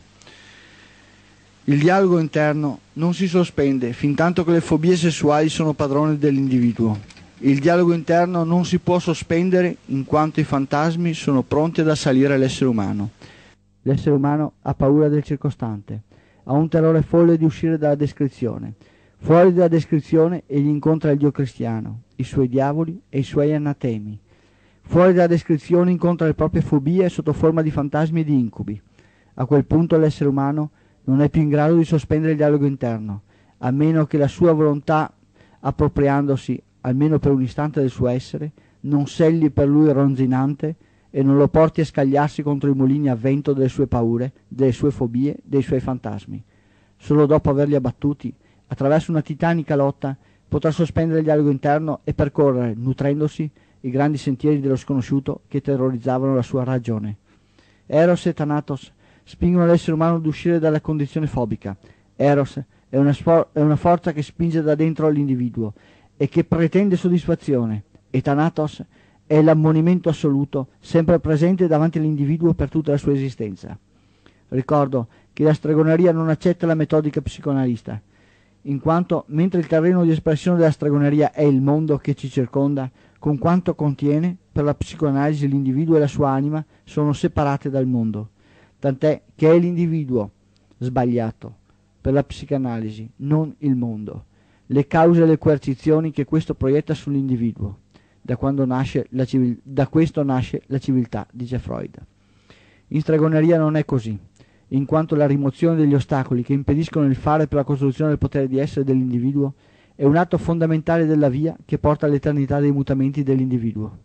Il dialogo interno non si sospende fintanto che le fobie sessuali sono padrone dell'individuo. Il dialogo interno non si può sospendere in quanto i fantasmi sono pronti ad assalire l'essere umano. L'essere umano ha paura del circostante, ha un terrore folle di uscire dalla descrizione. Fuori dalla descrizione egli incontra il Dio cristiano, i suoi diavoli e i suoi anatemi. Fuori dalla descrizione incontra le proprie fobie sotto forma di fantasmi e di incubi. A quel punto l'essere umano non è più in grado di sospendere il dialogo interno, a meno che la sua volontà, appropriandosi almeno per un istante del suo essere, non selli per lui ronzinante e non lo porti a scagliarsi contro i mulini a vento delle sue paure, delle sue fobie, dei suoi fantasmi. Solo dopo averli abbattuti, attraverso una titanica lotta, potrà sospendere il dialogo interno e percorrere, nutrendosi, i grandi sentieri dello sconosciuto che terrorizzavano la sua ragione. Eros e Thanatos spingono l'essere umano ad uscire dalla condizione fobica. Eros è una, sfor- è una forza che spinge da dentro l'individuo e che pretende soddisfazione, e Thanatos è l'ammonimento assoluto, sempre presente davanti all'individuo per tutta la sua esistenza. Ricordo che la stregoneria non accetta la metodica psicoanalista, in quanto mentre il terreno di espressione della stregoneria è il mondo che ci circonda, con quanto contiene, per la psicoanalisi l'individuo e la sua anima sono separate dal mondo, tant'è che è l'individuo sbagliato per la psicanalisi, non il mondo, le cause e le coercizioni che questo proietta sull'individuo. da, quando nasce la civil- da questo nasce la civiltà, dice Freud. In stregoneria non è così, in quanto la rimozione degli ostacoli che impediscono il fare per la costruzione del potere di essere dell'individuo è un atto fondamentale della via che porta all'eternità dei mutamenti dell'individuo.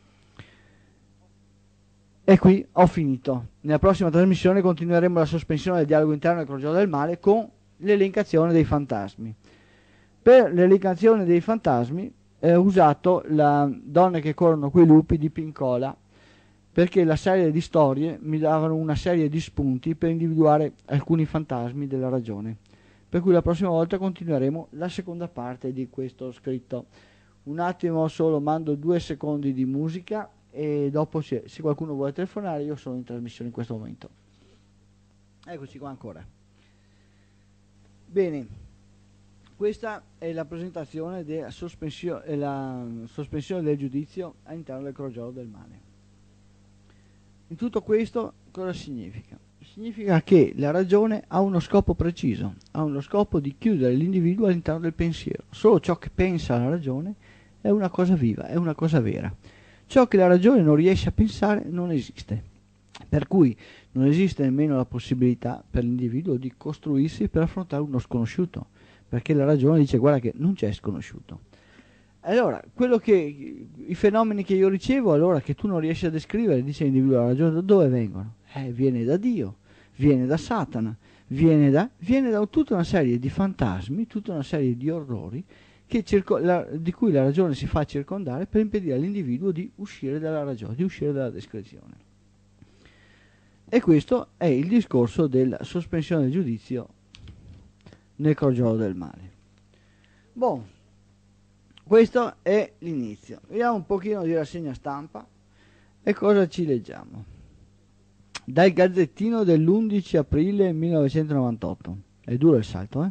E qui ho finito. Nella prossima trasmissione continueremo la sospensione del dialogo interno del crogiolo del male con l'elencazione dei fantasmi. Per l'elencazione dei fantasmi ho usato la Donne che corrono coi lupi di Pincola, perché la serie di storie mi davano una serie di spunti per individuare alcuni fantasmi della ragione. Per cui la prossima volta continueremo la seconda parte di questo scritto. Un attimo solo, mando due secondi di musica e dopo se, se qualcuno vuole telefonare io sono in trasmissione in questo momento. Eccoci qua ancora. Bene, questa è la presentazione della sospensione, la sospensione del giudizio all'interno del crogiolo del male. In tutto questo cosa significa? Significa che la ragione ha uno scopo preciso, ha uno scopo di chiudere l'individuo all'interno del pensiero. Solo ciò che pensa la ragione è una cosa viva, è una cosa vera. Ciò che la ragione non riesce a pensare non esiste, per cui non esiste nemmeno la possibilità per l'individuo di costruirsi per affrontare uno sconosciuto, perché la ragione dice guarda che non c'è sconosciuto. Allora, quello che, i fenomeni che io ricevo, allora che tu non riesci a descrivere, dice l'individuo, la ragione da dove vengono? Eh, viene da Dio, viene da Satana, viene da, viene da tutta una serie di fantasmi, tutta una serie di orrori che circo, la, di cui la ragione si fa circondare per impedire all'individuo di uscire dalla ragione, di uscire dalla descrizione. E questo è il discorso della sospensione del giudizio nel crogiolo del male. Boh, questo è l'inizio. Vediamo un pochino di rassegna stampa e cosa ci leggiamo. Dal Gazzettino dell'undici aprile millenovecentonovantotto. È duro il salto, eh?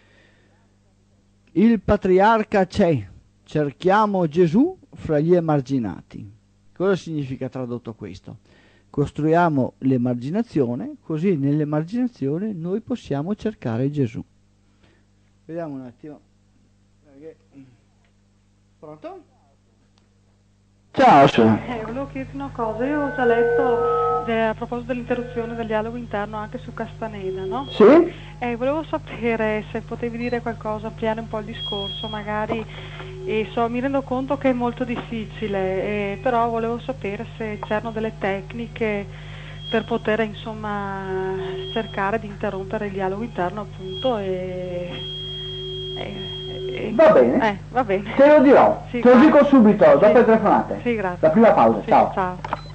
Il patriarca c'è, cerchiamo Gesù fra gli emarginati. Cosa significa tradotto questo? Costruiamo l'emarginazione, così nell'emarginazione noi possiamo cercare Gesù. Vediamo un attimo. Pronto? Ciao, Su. Eh, volevo chiederti una cosa, io ho già letto de- a proposito dell'interruzione del dialogo interno anche su Castaneda, no? Sì? E volevo sapere se potevi dire qualcosa, ampliare un po' il discorso, magari, e so, mi rendo conto che è molto difficile, eh, però volevo sapere se c'erano delle tecniche per poter, insomma, cercare di interrompere il dialogo interno, appunto, e... e Va bene. Eh, va bene. Te lo dirò, sì, te lo dico subito, sì. dopo le telefonate. Sì, grazie. La prima pausa, sì, ciao. ciao.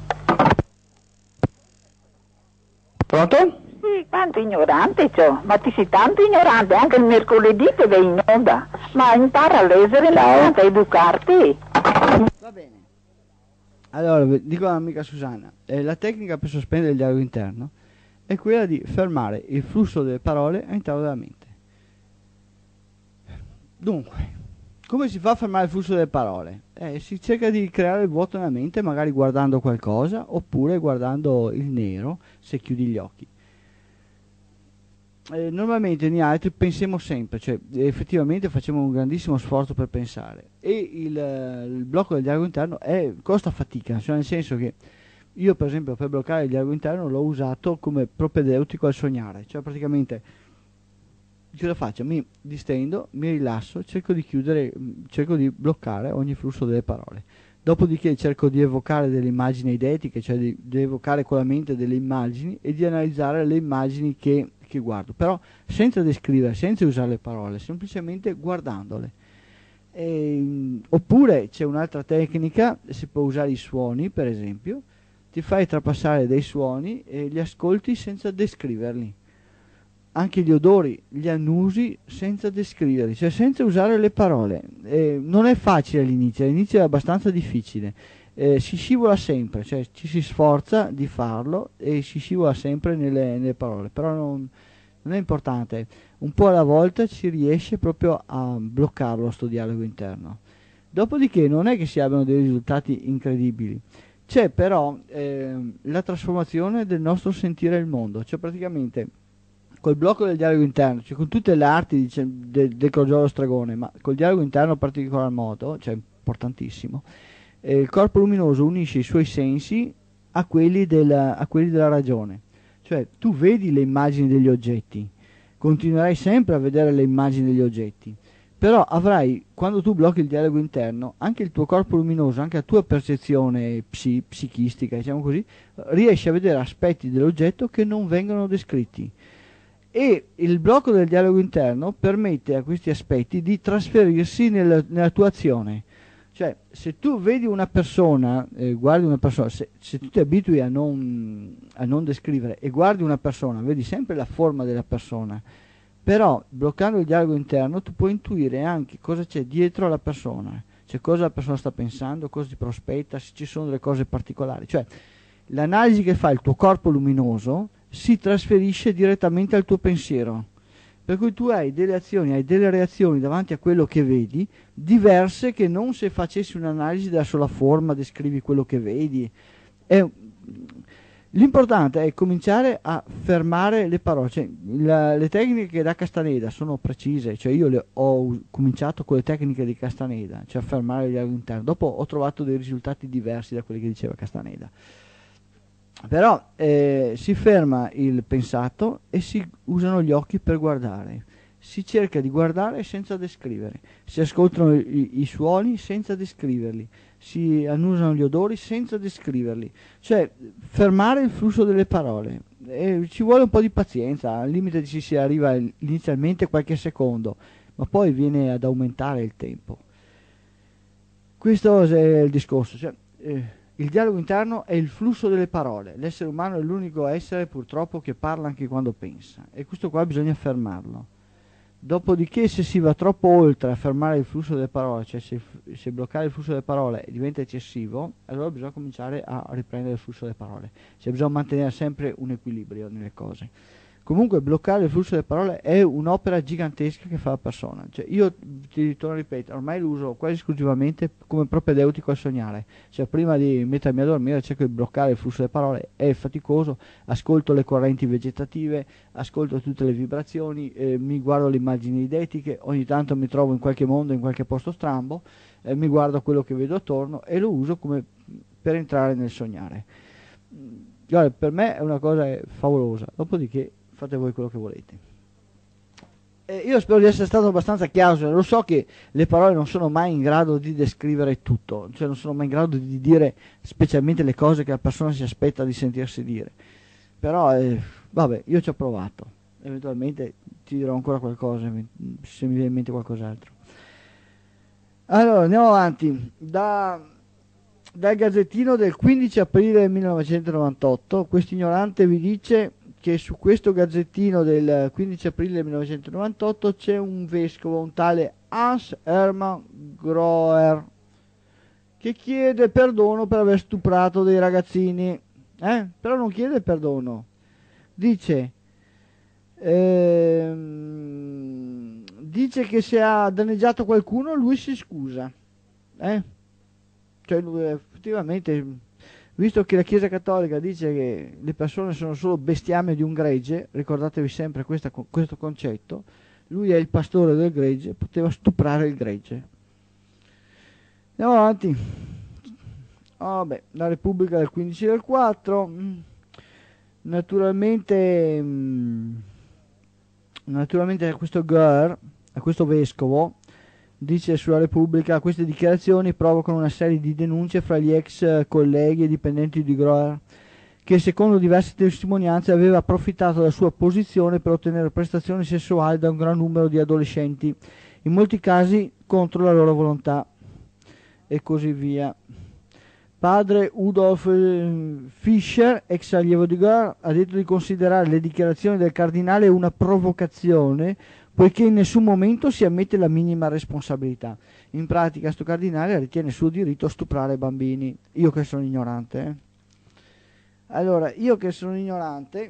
Pronto? Sì, quanto ignorante c'ho, ma ti sei tanto ignorante, anche il mercoledì che vai in onda, ma impara a leggere la a educarti. Va bene. Allora, dico all'amica Susanna, eh, la tecnica per sospendere il dialogo interno è quella di fermare il flusso delle parole all'interno della mente. Dunque, come si fa a fermare il flusso delle parole? Eh, si cerca di creare il vuoto nella mente, magari guardando qualcosa, oppure guardando il nero, se chiudi gli occhi. Eh, normalmente noi altri pensiamo sempre, cioè effettivamente facciamo un grandissimo sforzo per pensare, e il, il blocco del dialogo interno è, costa fatica, cioè nel senso che io per esempio per bloccare il dialogo interno l'ho usato come propedeutico al sognare, cioè praticamente cosa faccio? Mi distendo, mi rilasso, cerco di chiudere, cerco di bloccare ogni flusso delle parole. Dopodiché cerco di evocare delle immagini eidetiche, cioè di, di evocare con la mente delle immagini e di analizzare le immagini che, che guardo, però senza descrivere, senza usare le parole, semplicemente guardandole. E, oppure c'è un'altra tecnica, si può usare i suoni, per esempio, ti fai trapassare dei suoni e li ascolti senza descriverli. Anche gli odori, gli annusi senza descriverli, cioè senza usare le parole. Eh, non è facile all'inizio, all'inizio è abbastanza difficile, eh, si scivola sempre, cioè ci si sforza di farlo e si scivola sempre nelle, nelle parole, però non, non è importante, un po' alla volta ci riesce proprio a bloccarlo sto dialogo interno. Dopodiché non è che si abbiano dei risultati incredibili, c'è però eh, la trasformazione del nostro sentire il mondo, cioè praticamente col blocco del dialogo interno, cioè con tutte le arti dice, de, del crogiolo stregone, ma col dialogo interno in particolar modo, cioè importantissimo, eh, il corpo luminoso unisce i suoi sensi a quelli della, a quelli della ragione. Cioè tu vedi le immagini degli oggetti, continuerai sempre a vedere le immagini degli oggetti, però avrai, quando tu blocchi il dialogo interno, anche il tuo corpo luminoso, anche la tua percezione psi, psichistica, diciamo così, riesci a vedere aspetti dell'oggetto che non vengono descritti. E il blocco del dialogo interno permette a questi aspetti di trasferirsi nel, nella tua azione. Cioè, se tu vedi una persona, eh, guardi una persona, se, se tu ti abitui a non, a non descrivere e guardi una persona, vedi sempre la forma della persona, però bloccando il dialogo interno tu puoi intuire anche cosa c'è dietro alla persona, cioè cosa la persona sta pensando, cosa ti prospetta, se ci sono delle cose particolari. Cioè, l'analisi che fa il tuo corpo luminoso si trasferisce direttamente al tuo pensiero, per cui tu hai delle azioni, hai delle reazioni davanti a quello che vedi diverse che non se facessi un'analisi della sola forma, descrivi quello che vedi. È, l'importante è cominciare a fermare le parole. Cioè, la, le tecniche che da Castaneda sono precise, cioè io le, ho cominciato con le tecniche di Castaneda, cioè a fermare il dialogo interno. Dopo ho trovato dei risultati diversi da quelli che diceva Castaneda. Però eh, si ferma il pensato e si usano gli occhi per guardare, si cerca di guardare senza descrivere, si ascoltano i, i suoni senza descriverli, si annusano gli odori senza descriverli, cioè fermare il flusso delle parole. E ci vuole un po' di pazienza, al limite ci si arriva inizialmente qualche secondo, ma poi viene ad aumentare il tempo. Questo è il discorso. Cioè, eh, il dialogo interno è il flusso delle parole. L'essere umano è l'unico essere purtroppo che parla anche quando pensa, e questo qua bisogna fermarlo. Dopodiché, se si va troppo oltre a fermare il flusso delle parole, cioè se, se bloccare il flusso delle parole diventa eccessivo, allora bisogna cominciare a riprendere il flusso delle parole. Cioè bisogna mantenere sempre un equilibrio nelle cose. Comunque bloccare il flusso delle parole è un'opera gigantesca che fa la persona. Cioè, io ti ritorno a ripetere, ormai lo uso quasi esclusivamente come propedeutico al sognare. Cioè, prima di mettermi a dormire cerco di bloccare il flusso delle parole, è faticoso, ascolto le correnti vegetative, ascolto tutte le vibrazioni, eh, mi guardo le immagini idetiche, ogni tanto mi trovo in qualche mondo, in qualche posto strambo, eh, mi guardo quello che vedo attorno e lo uso come per entrare nel sognare. Guarda, per me è una cosa favolosa, dopodiché fate voi quello che volete. Eh, io spero di essere stato abbastanza chiaro, cioè, lo so che le parole non sono mai in grado di descrivere tutto, cioè non sono mai in grado di dire specialmente le cose che la persona si aspetta di sentirsi dire, però eh, vabbè, io ci ho provato, eventualmente ti dirò ancora qualcosa se mi viene in mente qualcos'altro. Allora andiamo avanti. Da dal Gazzettino del quindici aprile millenovecentonovantotto, questo ignorante vi dice che su questo Gazzettino del quindici aprile millenovecentonovantotto c'è un vescovo, un tale Hans Hermann Groer, che chiede perdono per aver stuprato dei ragazzini, eh? Però non chiede perdono, dice ehm, dice che se ha danneggiato qualcuno lui si scusa, eh? Cioè lui effettivamente, visto che la Chiesa Cattolica dice che le persone sono solo bestiame di un gregge, ricordatevi sempre questa, questo concetto, lui è il pastore del gregge, poteva stuprare il gregge. Andiamo avanti. Oh, beh, la Repubblica del quindici del quattro, naturalmente, naturalmente a questo Goer, a questo vescovo, dice sulla Repubblica: queste dichiarazioni provocano una serie di denunce fra gli ex colleghi e dipendenti di Groer, che secondo diverse testimonianze aveva approfittato della sua posizione per ottenere prestazioni sessuali da un gran numero di adolescenti, in molti casi contro la loro volontà, e così via. Padre Rudolf Fischer, ex allievo di Groer, ha detto di considerare le dichiarazioni del cardinale una provocazione, poiché in nessun momento si ammette la minima responsabilità. In pratica sto cardinale ritiene suo diritto stuprare bambini. Io che sono ignorante, eh? Allora, io che sono ignorante,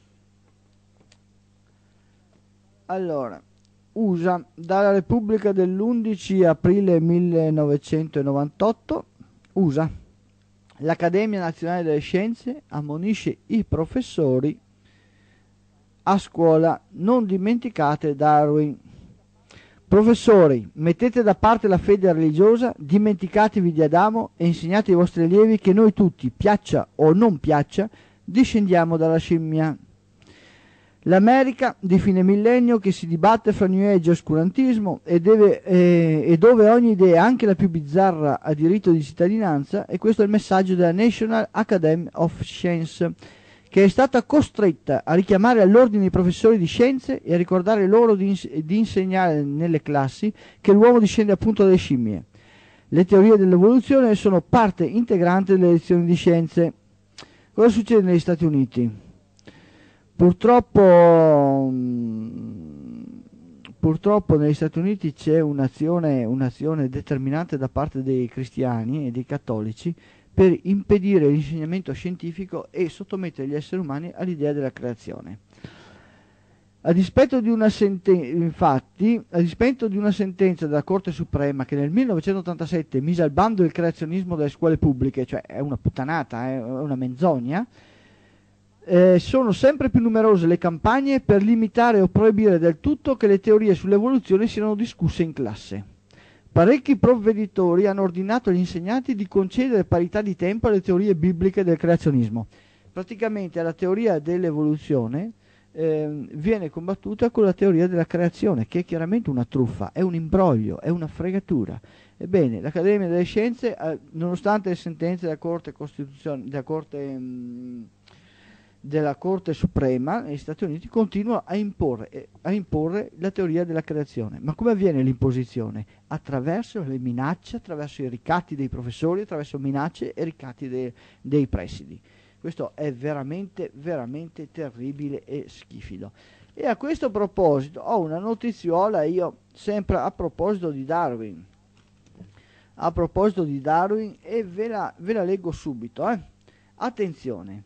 allora, U S A, dalla Repubblica dell'undici aprile millenovecentonovantotto, U S A, l'Accademia Nazionale delle Scienze ammonisce i professori a scuola: non dimenticate Darwin. Professori, mettete da parte la fede religiosa, dimenticatevi di Adamo e insegnate ai vostri allievi che noi tutti, piaccia o non piaccia, discendiamo dalla scimmia. L'America di fine millennio che si dibatte fra New Age e oscurantismo e, deve, eh, e dove ogni idea, anche la più bizzarra, ha diritto di cittadinanza, e questo è il messaggio della National Academy of Science, che è stata costretta a richiamare all'ordine i professori di scienze e a ricordare loro di, ins- di insegnare nelle classi che l'uomo discende appunto dalle scimmie. Le teorie dell'evoluzione sono parte integrante delle lezioni di scienze. Cosa succede negli Stati Uniti? Purtroppo, purtroppo negli Stati Uniti c'è un'azione, un'azione determinante da parte dei cristiani e dei cattolici per impedire l'insegnamento scientifico e sottomettere gli esseri umani all'idea della creazione. A dispetto di una sentenza, infatti, a dispetto di una sentenza della Corte Suprema che nel millenovecentottantasette mise al bando il creazionismo dalle scuole pubbliche, cioè è una puttanata, è una menzogna, Eh, sono sempre più numerose le campagne per limitare o proibire del tutto che le teorie sull'evoluzione siano discusse in classe. Parecchi provveditori hanno ordinato agli insegnanti di concedere parità di tempo alle teorie bibliche del creazionismo. Praticamente la teoria dell'evoluzione eh, viene combattuta con la teoria della creazione, che è chiaramente una truffa, è un imbroglio, è una fregatura. Ebbene, l'Accademia delle Scienze, eh, nonostante le sentenze della Corte Costituzionale, della Corte mh, della Corte Suprema negli Stati Uniti, continua a imporre, a imporre la teoria della creazione. Ma come avviene l'imposizione? Attraverso le minacce, attraverso i ricatti dei professori, attraverso minacce e ricatti de, dei presidi. Questo è veramente, veramente terribile e schifido. E a questo proposito ho una notiziola io, sempre a proposito di Darwin. A proposito di Darwin, e ve la, ve la leggo subito. Eh. Attenzione.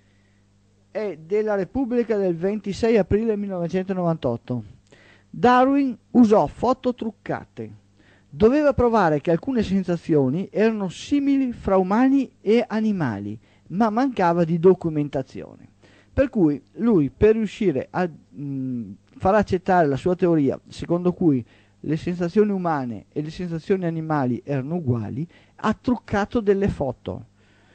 È della Repubblica del ventisei aprile millenovecentonovantotto. Darwin usò foto truccate. Doveva provare che alcune sensazioni erano simili fra umani e animali, ma mancava di documentazione. Per cui lui, per riuscire a mh, far accettare la sua teoria, secondo cui le sensazioni umane e le sensazioni animali erano uguali, ha truccato delle foto.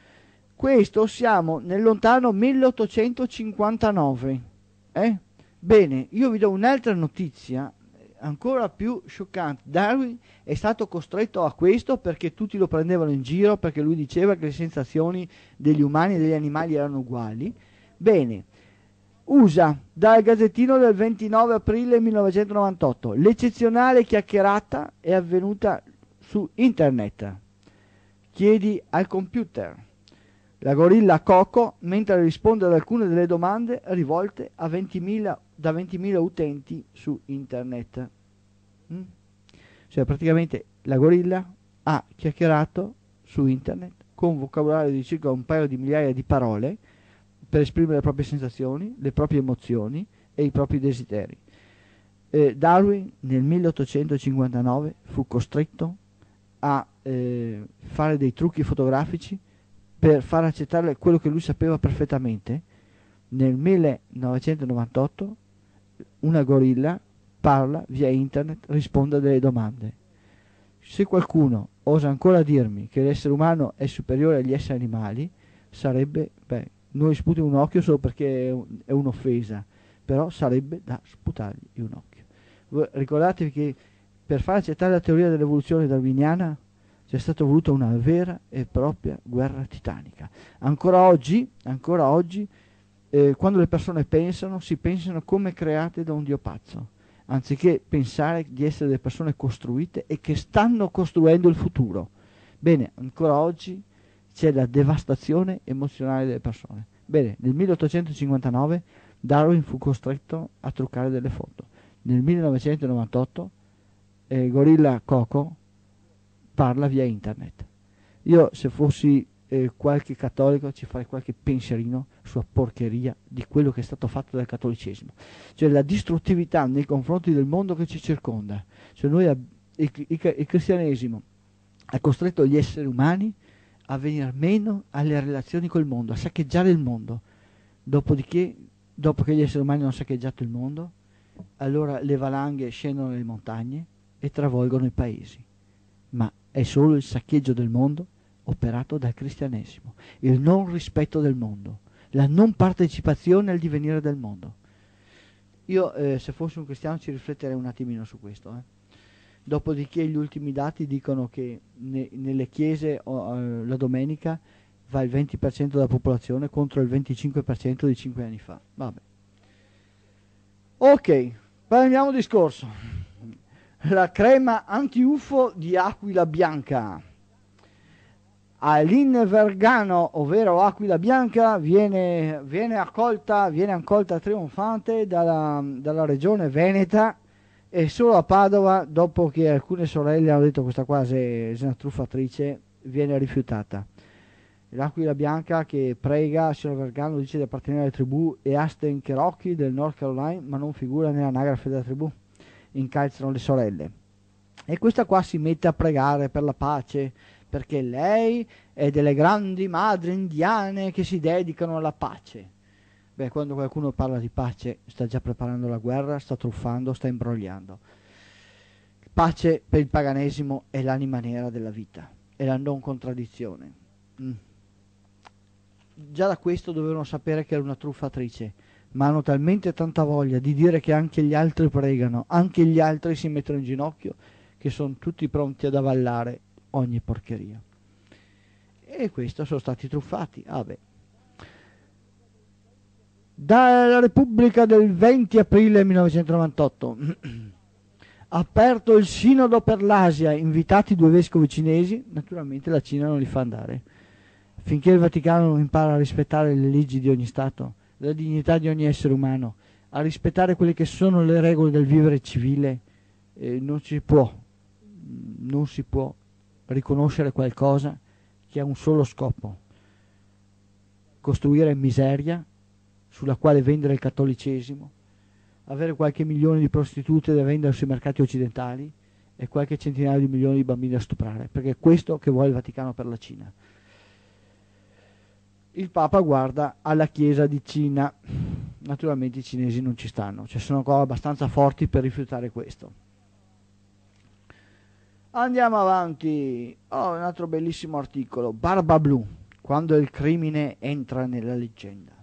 Questo siamo nel lontano milleottocentocinquantanove. Eh? Bene, io vi do un'altra notizia ancora più scioccante. Darwin è stato costretto a questo perché tutti lo prendevano in giro, perché lui diceva che le sensazioni degli umani e degli animali erano uguali. Bene, usa dal Gazzettino del ventinove aprile millenovecentonovantotto: l'eccezionale chiacchierata è avvenuta su internet. Chiedi al computer. La gorilla Coco, mentre risponde ad alcune delle domande rivolte a ventimila, da ventimila utenti su internet. Mm? Cioè praticamente la gorilla ha chiacchierato su internet con un vocabolario di circa un paio di migliaia di parole per esprimere le proprie sensazioni, le proprie emozioni e i propri desideri. Eh, Darwin nel milleottocentocinquantanove fu costretto a eh, fare dei trucchi fotografici per far accettare quello che lui sapeva perfettamente. Nel millenovecentonovantotto una gorilla parla via internet, risponde a delle domande. Se qualcuno osa ancora dirmi che l'essere umano è superiore agli esseri animali, sarebbe, beh, non gli sputi un occhio solo perché è, un, è un'offesa, però sarebbe da sputargli un occhio. Voi ricordatevi che per far accettare la teoria dell'evoluzione darwiniana c'è stata voluta una vera e propria guerra titanica. Ancora oggi, ancora oggi eh, quando le persone pensano, si pensano come create da un dio pazzo, anziché pensare di essere delle persone costruite e che stanno costruendo il futuro. Bene, ancora oggi c'è la devastazione emozionale delle persone. Bene, nel milleottocentocinquantanove Darwin fu costretto a truccare delle foto. Nel millenovecentonovantotto eh, Gorilla Coco parla via internet. Io, se fossi eh, qualche cattolico, ci farei qualche pensierino sulla porcheria di quello che è stato fatto dal cattolicesimo, cioè la distruttività nei confronti del mondo che ci circonda. Cioè noi, il, il, il cristianesimo ha costretto gli esseri umani a venire meno alle relazioni col mondo, a saccheggiare il mondo. Dopodiché, dopo che gli esseri umani hanno saccheggiato il mondo, allora le valanghe scendono nelle montagne, e travolgono i paesi, ma è solo il saccheggio del mondo operato dal cristianesimo, il non rispetto del mondo, la non partecipazione al divenire del mondo. Io eh, se fossi un cristiano ci rifletterei un attimino su questo. Eh. Dopodiché gli ultimi dati dicono che ne, nelle chiese oh, eh, la domenica va il venti per cento della popolazione contro il venticinque per cento di cinque anni fa. Vabbè. Ok, prendiamo discorso. La crema anti-U F O di Aquila Bianca. Aline Vergano, ovvero Aquila Bianca, viene, viene, accolta, viene accolta trionfante dalla, dalla regione Veneta, e solo a Padova, dopo che alcune sorelle hanno detto questa qua è una truffatrice, viene rifiutata. L'Aquila Bianca che prega, il signor Vergano dice di appartenere alle tribù Easten Cherokee del North Carolina, ma non figura nell'anagrafe della tribù. Incalzano le sorelle. E questa qua si mette a pregare per la pace, perché lei è delle grandi madri indiane che si dedicano alla pace. Beh, quando qualcuno parla di pace sta già preparando la guerra, sta truffando, sta imbrogliando. Pace per il paganesimo è l'anima nera della vita, è la non contraddizione. Mm. Già da questo dovevano sapere che era una truffatrice, ma hanno talmente tanta voglia di dire che anche gli altri pregano, anche gli altri si mettono in ginocchio, che sono tutti pronti ad avallare ogni porcheria. E questo sono stati truffati. Ah beh. Dalla Repubblica del venti aprile millenovecentonovantotto. Aperto il sinodo per l'Asia, invitati due vescovi cinesi, naturalmente la Cina non li fa andare. Finché il Vaticano non impara a rispettare le leggi di ogni Stato, la dignità di ogni essere umano, a rispettare quelle che sono le regole del vivere civile, eh, non si può, non si può riconoscere qualcosa che ha un solo scopo: costruire miseria sulla quale vendere il cattolicesimo, avere qualche milione di prostitute da vendere sui mercati occidentali e qualche centinaio di milioni di bambini da stuprare, perché è questo che vuole il Vaticano per la Cina. Il Papa guarda alla Chiesa di Cina. Naturalmente i cinesi non ci stanno, cioè sono ancora abbastanza forti per rifiutare questo. Andiamo avanti. Oh, un altro bellissimo articolo. Barba Blu, quando il crimine entra nella leggenda.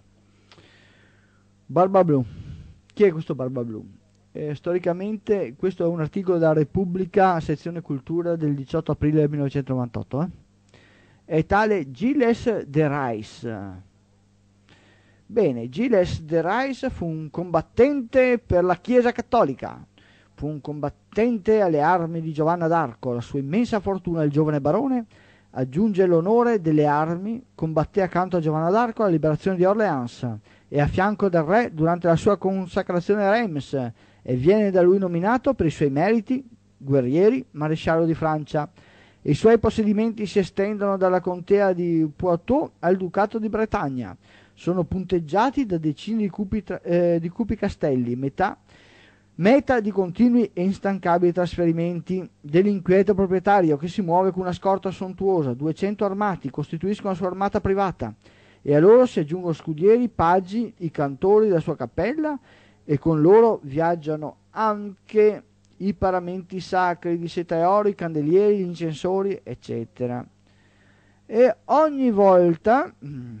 Barba Blu. Chi è questo Barba Blu? Eh, storicamente questo è un articolo della Repubblica, sezione cultura, del diciotto aprile millenovecentonovantotto. Eh? È tale Gilles de Rais. Bene, Gilles de Rais fu un combattente per la Chiesa cattolica. Fu un combattente alle armi di Giovanna d'Arco. La sua immensa fortuna, il giovane barone aggiunge l'onore delle armi, combatté accanto a Giovanna d'Arco alla liberazione di Orleans e a fianco del re durante la sua consacrazione a Reims, e viene da lui nominato per i suoi meriti guerrieri maresciallo di Francia. I suoi possedimenti si estendono dalla contea di Poitou al ducato di Bretagna. Sono punteggiati da decine di cupi, tra, eh, di cupi castelli, metà meta di continui e instancabili trasferimenti dell'inquieto proprietario, che si muove con una scorta sontuosa. duecento armati costituiscono la sua armata privata, e a loro si aggiungono scudieri, paggi, i cantori della sua cappella, e con loro viaggiano anche i paramenti sacri di seta e oro, i candelieri, gli incensori, eccetera. E ogni volta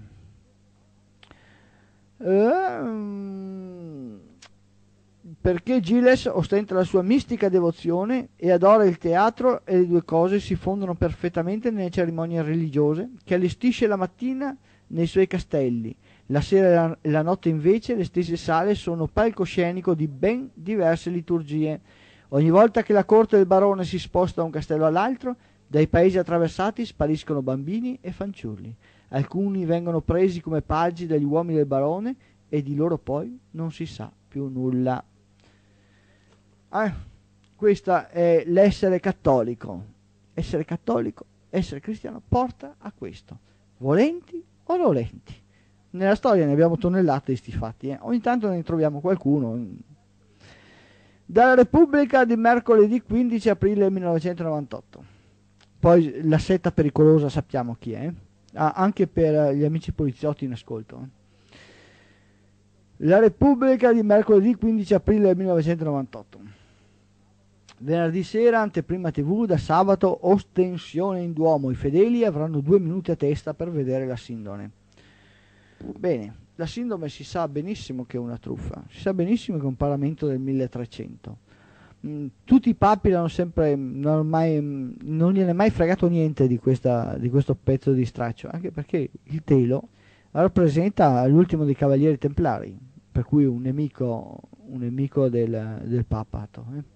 ehm, perché Gilles ostenta la sua mistica devozione e adora il teatro, e le due cose si fondono perfettamente nelle cerimonie religiose che allestisce la mattina nei suoi castelli. La sera e la, la notte invece le stesse sale sono palcoscenico di ben diverse liturgie. Ogni volta che la corte del barone si sposta da un castello all'altro, dai paesi attraversati spariscono bambini e fanciulli. Alcuni vengono presi come paggi dagli uomini del barone, e di loro poi non si sa più nulla. Ah, questo è l'essere cattolico. Essere cattolico, essere cristiano porta a questo, volenti o nolenti. Nella storia ne abbiamo tonnellate di sti fatti, eh? Ogni tanto ne troviamo qualcuno. Dalla Repubblica di mercoledì quindici aprile millenovecentonovantotto. Poi la setta pericolosa sappiamo chi è, ah, anche per gli amici poliziotti in ascolto. La Repubblica di mercoledì quindici aprile millenovecentonovantotto. Venerdì sera, anteprima tivù, da sabato, ostensione in Duomo. I fedeli avranno due minuti a testa per vedere la sindone. Bene, la sindone si sa benissimo che è una truffa, si sa benissimo che è un paramento del milletrecento. Mm, tutti i papi l'hanno sempre, non, mai, non gliene è mai fregato niente di, questa, di questo pezzo di straccio, anche perché il telo rappresenta l'ultimo dei cavalieri templari, per cui un nemico, un nemico del, del papato. Eh?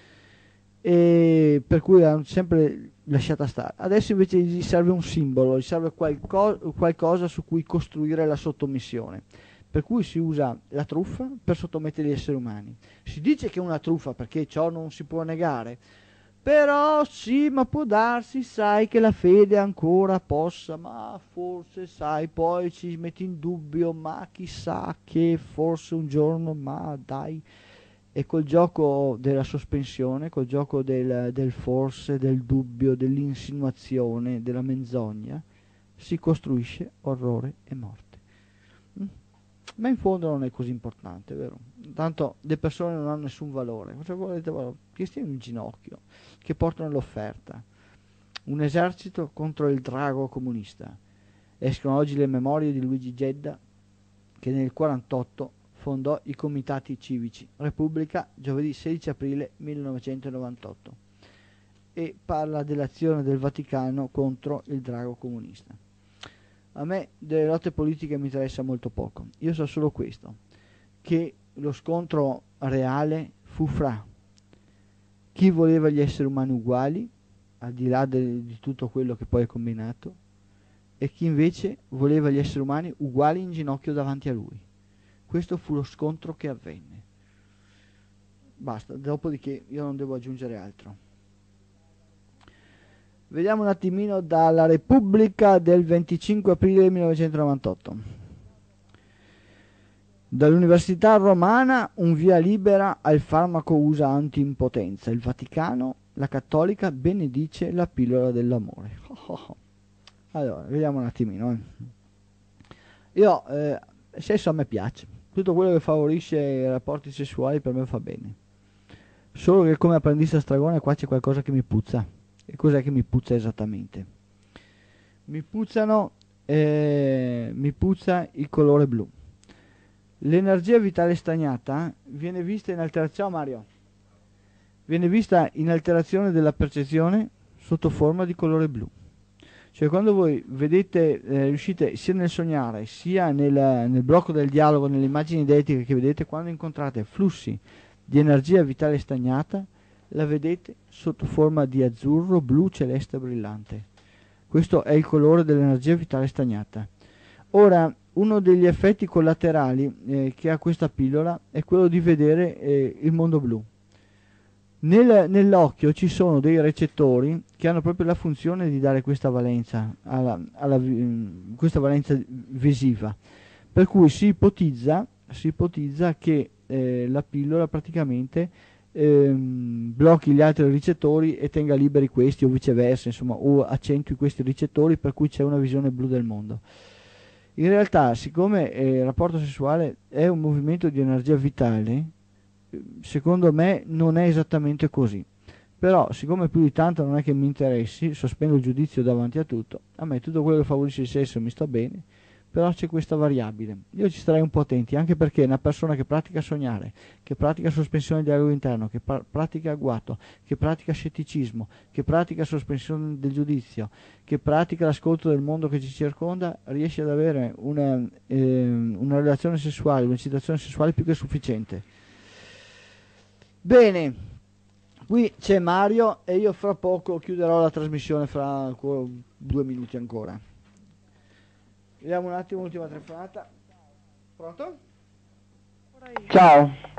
E per cui l'hanno sempre lasciata stare. Adesso invece gli serve un simbolo, gli serve qualco, qualcosa su cui costruire la sottomissione, per cui si usa la truffa per sottomettere gli esseri umani. Si dice che è una truffa perché ciò non si può negare, però sì, ma può darsi, sai, che la fede ancora possa, ma forse, sai, poi ci metti in dubbio, ma chissà che forse un giorno, ma dai. E col gioco della sospensione, col gioco del, del forse, del dubbio, dell'insinuazione, della menzogna, si costruisce orrore e morte. Mm? Ma in fondo non è così importante, vero? Tanto le persone non hanno nessun valore. Cosa volete? Che stiano in ginocchio, che portano l'offerta. Un esercito contro il drago comunista. Escono oggi le memorie di Luigi Gedda, che nel quarantotto fondò i Comitati Civici, Repubblica, giovedì sedici aprile millenovecentonovantotto, e parla dell'azione del Vaticano contro il drago comunista. A me delle lotte politiche mi interessa molto poco, io so solo questo, che lo scontro reale fu fra chi voleva gli esseri umani uguali, al di là de- di tutto quello che poi è combinato, e chi invece voleva gli esseri umani uguali in ginocchio davanti a lui. Questo fu lo scontro che avvenne. Basta, dopodiché io non devo aggiungere altro. Vediamo un attimino dalla Repubblica del venticinque aprile millenovecentonovantotto. Dall'Università Romana un via libera al farmaco U S A anti-impotenza. Il Vaticano, la Cattolica, benedice la pillola dell'amore. Oh oh oh. Allora, vediamo un attimino. Eh. Io, eh, il sesso a me piace. Tutto quello che favorisce i rapporti sessuali per me fa bene. Solo che come apprendista stragone qua c'è qualcosa che mi puzza. E cos'è che mi puzza esattamente? Mi puzzano, eh, mi puzza il colore blu. L'energia vitale stagnata viene vista in alterazione, Mario, viene vista in alterazione della percezione sotto forma di colore blu. Cioè quando voi vedete, eh, riuscite sia nel sognare, sia nel, nel blocco del dialogo, nelle immagini identiche che vedete, quando incontrate flussi di energia vitale stagnata, la vedete sotto forma di azzurro, blu, celeste brillante. Questo è il colore dell'energia vitale stagnata. Ora, uno degli effetti collaterali eh, che ha questa pillola è quello di vedere eh, il mondo blu. Nel, nell'occhio ci sono dei recettori che hanno proprio la funzione di dare questa valenza, alla, alla, questa valenza visiva, per cui si ipotizza, si ipotizza che eh, la pillola praticamente ehm, blocchi gli altri ricettori e tenga liberi questi, o viceversa, insomma, o accentui questi ricettori, per cui c'è una visione blu del mondo. In realtà, siccome eh, il rapporto sessuale è un movimento di energia vitale, secondo me non è esattamente così. Però siccome più di tanto non è che mi interessi, sospendo il giudizio davanti a tutto. A me tutto quello che favorisce il sesso mi sta bene, però c'è questa variabile. Io ci starei un po' attenti, anche perché una persona che pratica sognare, che pratica sospensione del dialogo interno, che pra- pratica agguato, che pratica scetticismo, che pratica sospensione del giudizio, che pratica l'ascolto del mondo che ci circonda, riesce ad avere una, eh, una relazione sessuale, un'eccitazione sessuale più che sufficiente. Bene, qui c'è Mario e io fra poco chiuderò la trasmissione, fra due minuti ancora. Vediamo un attimo l'ultima telefonata. Pronto? Ciao.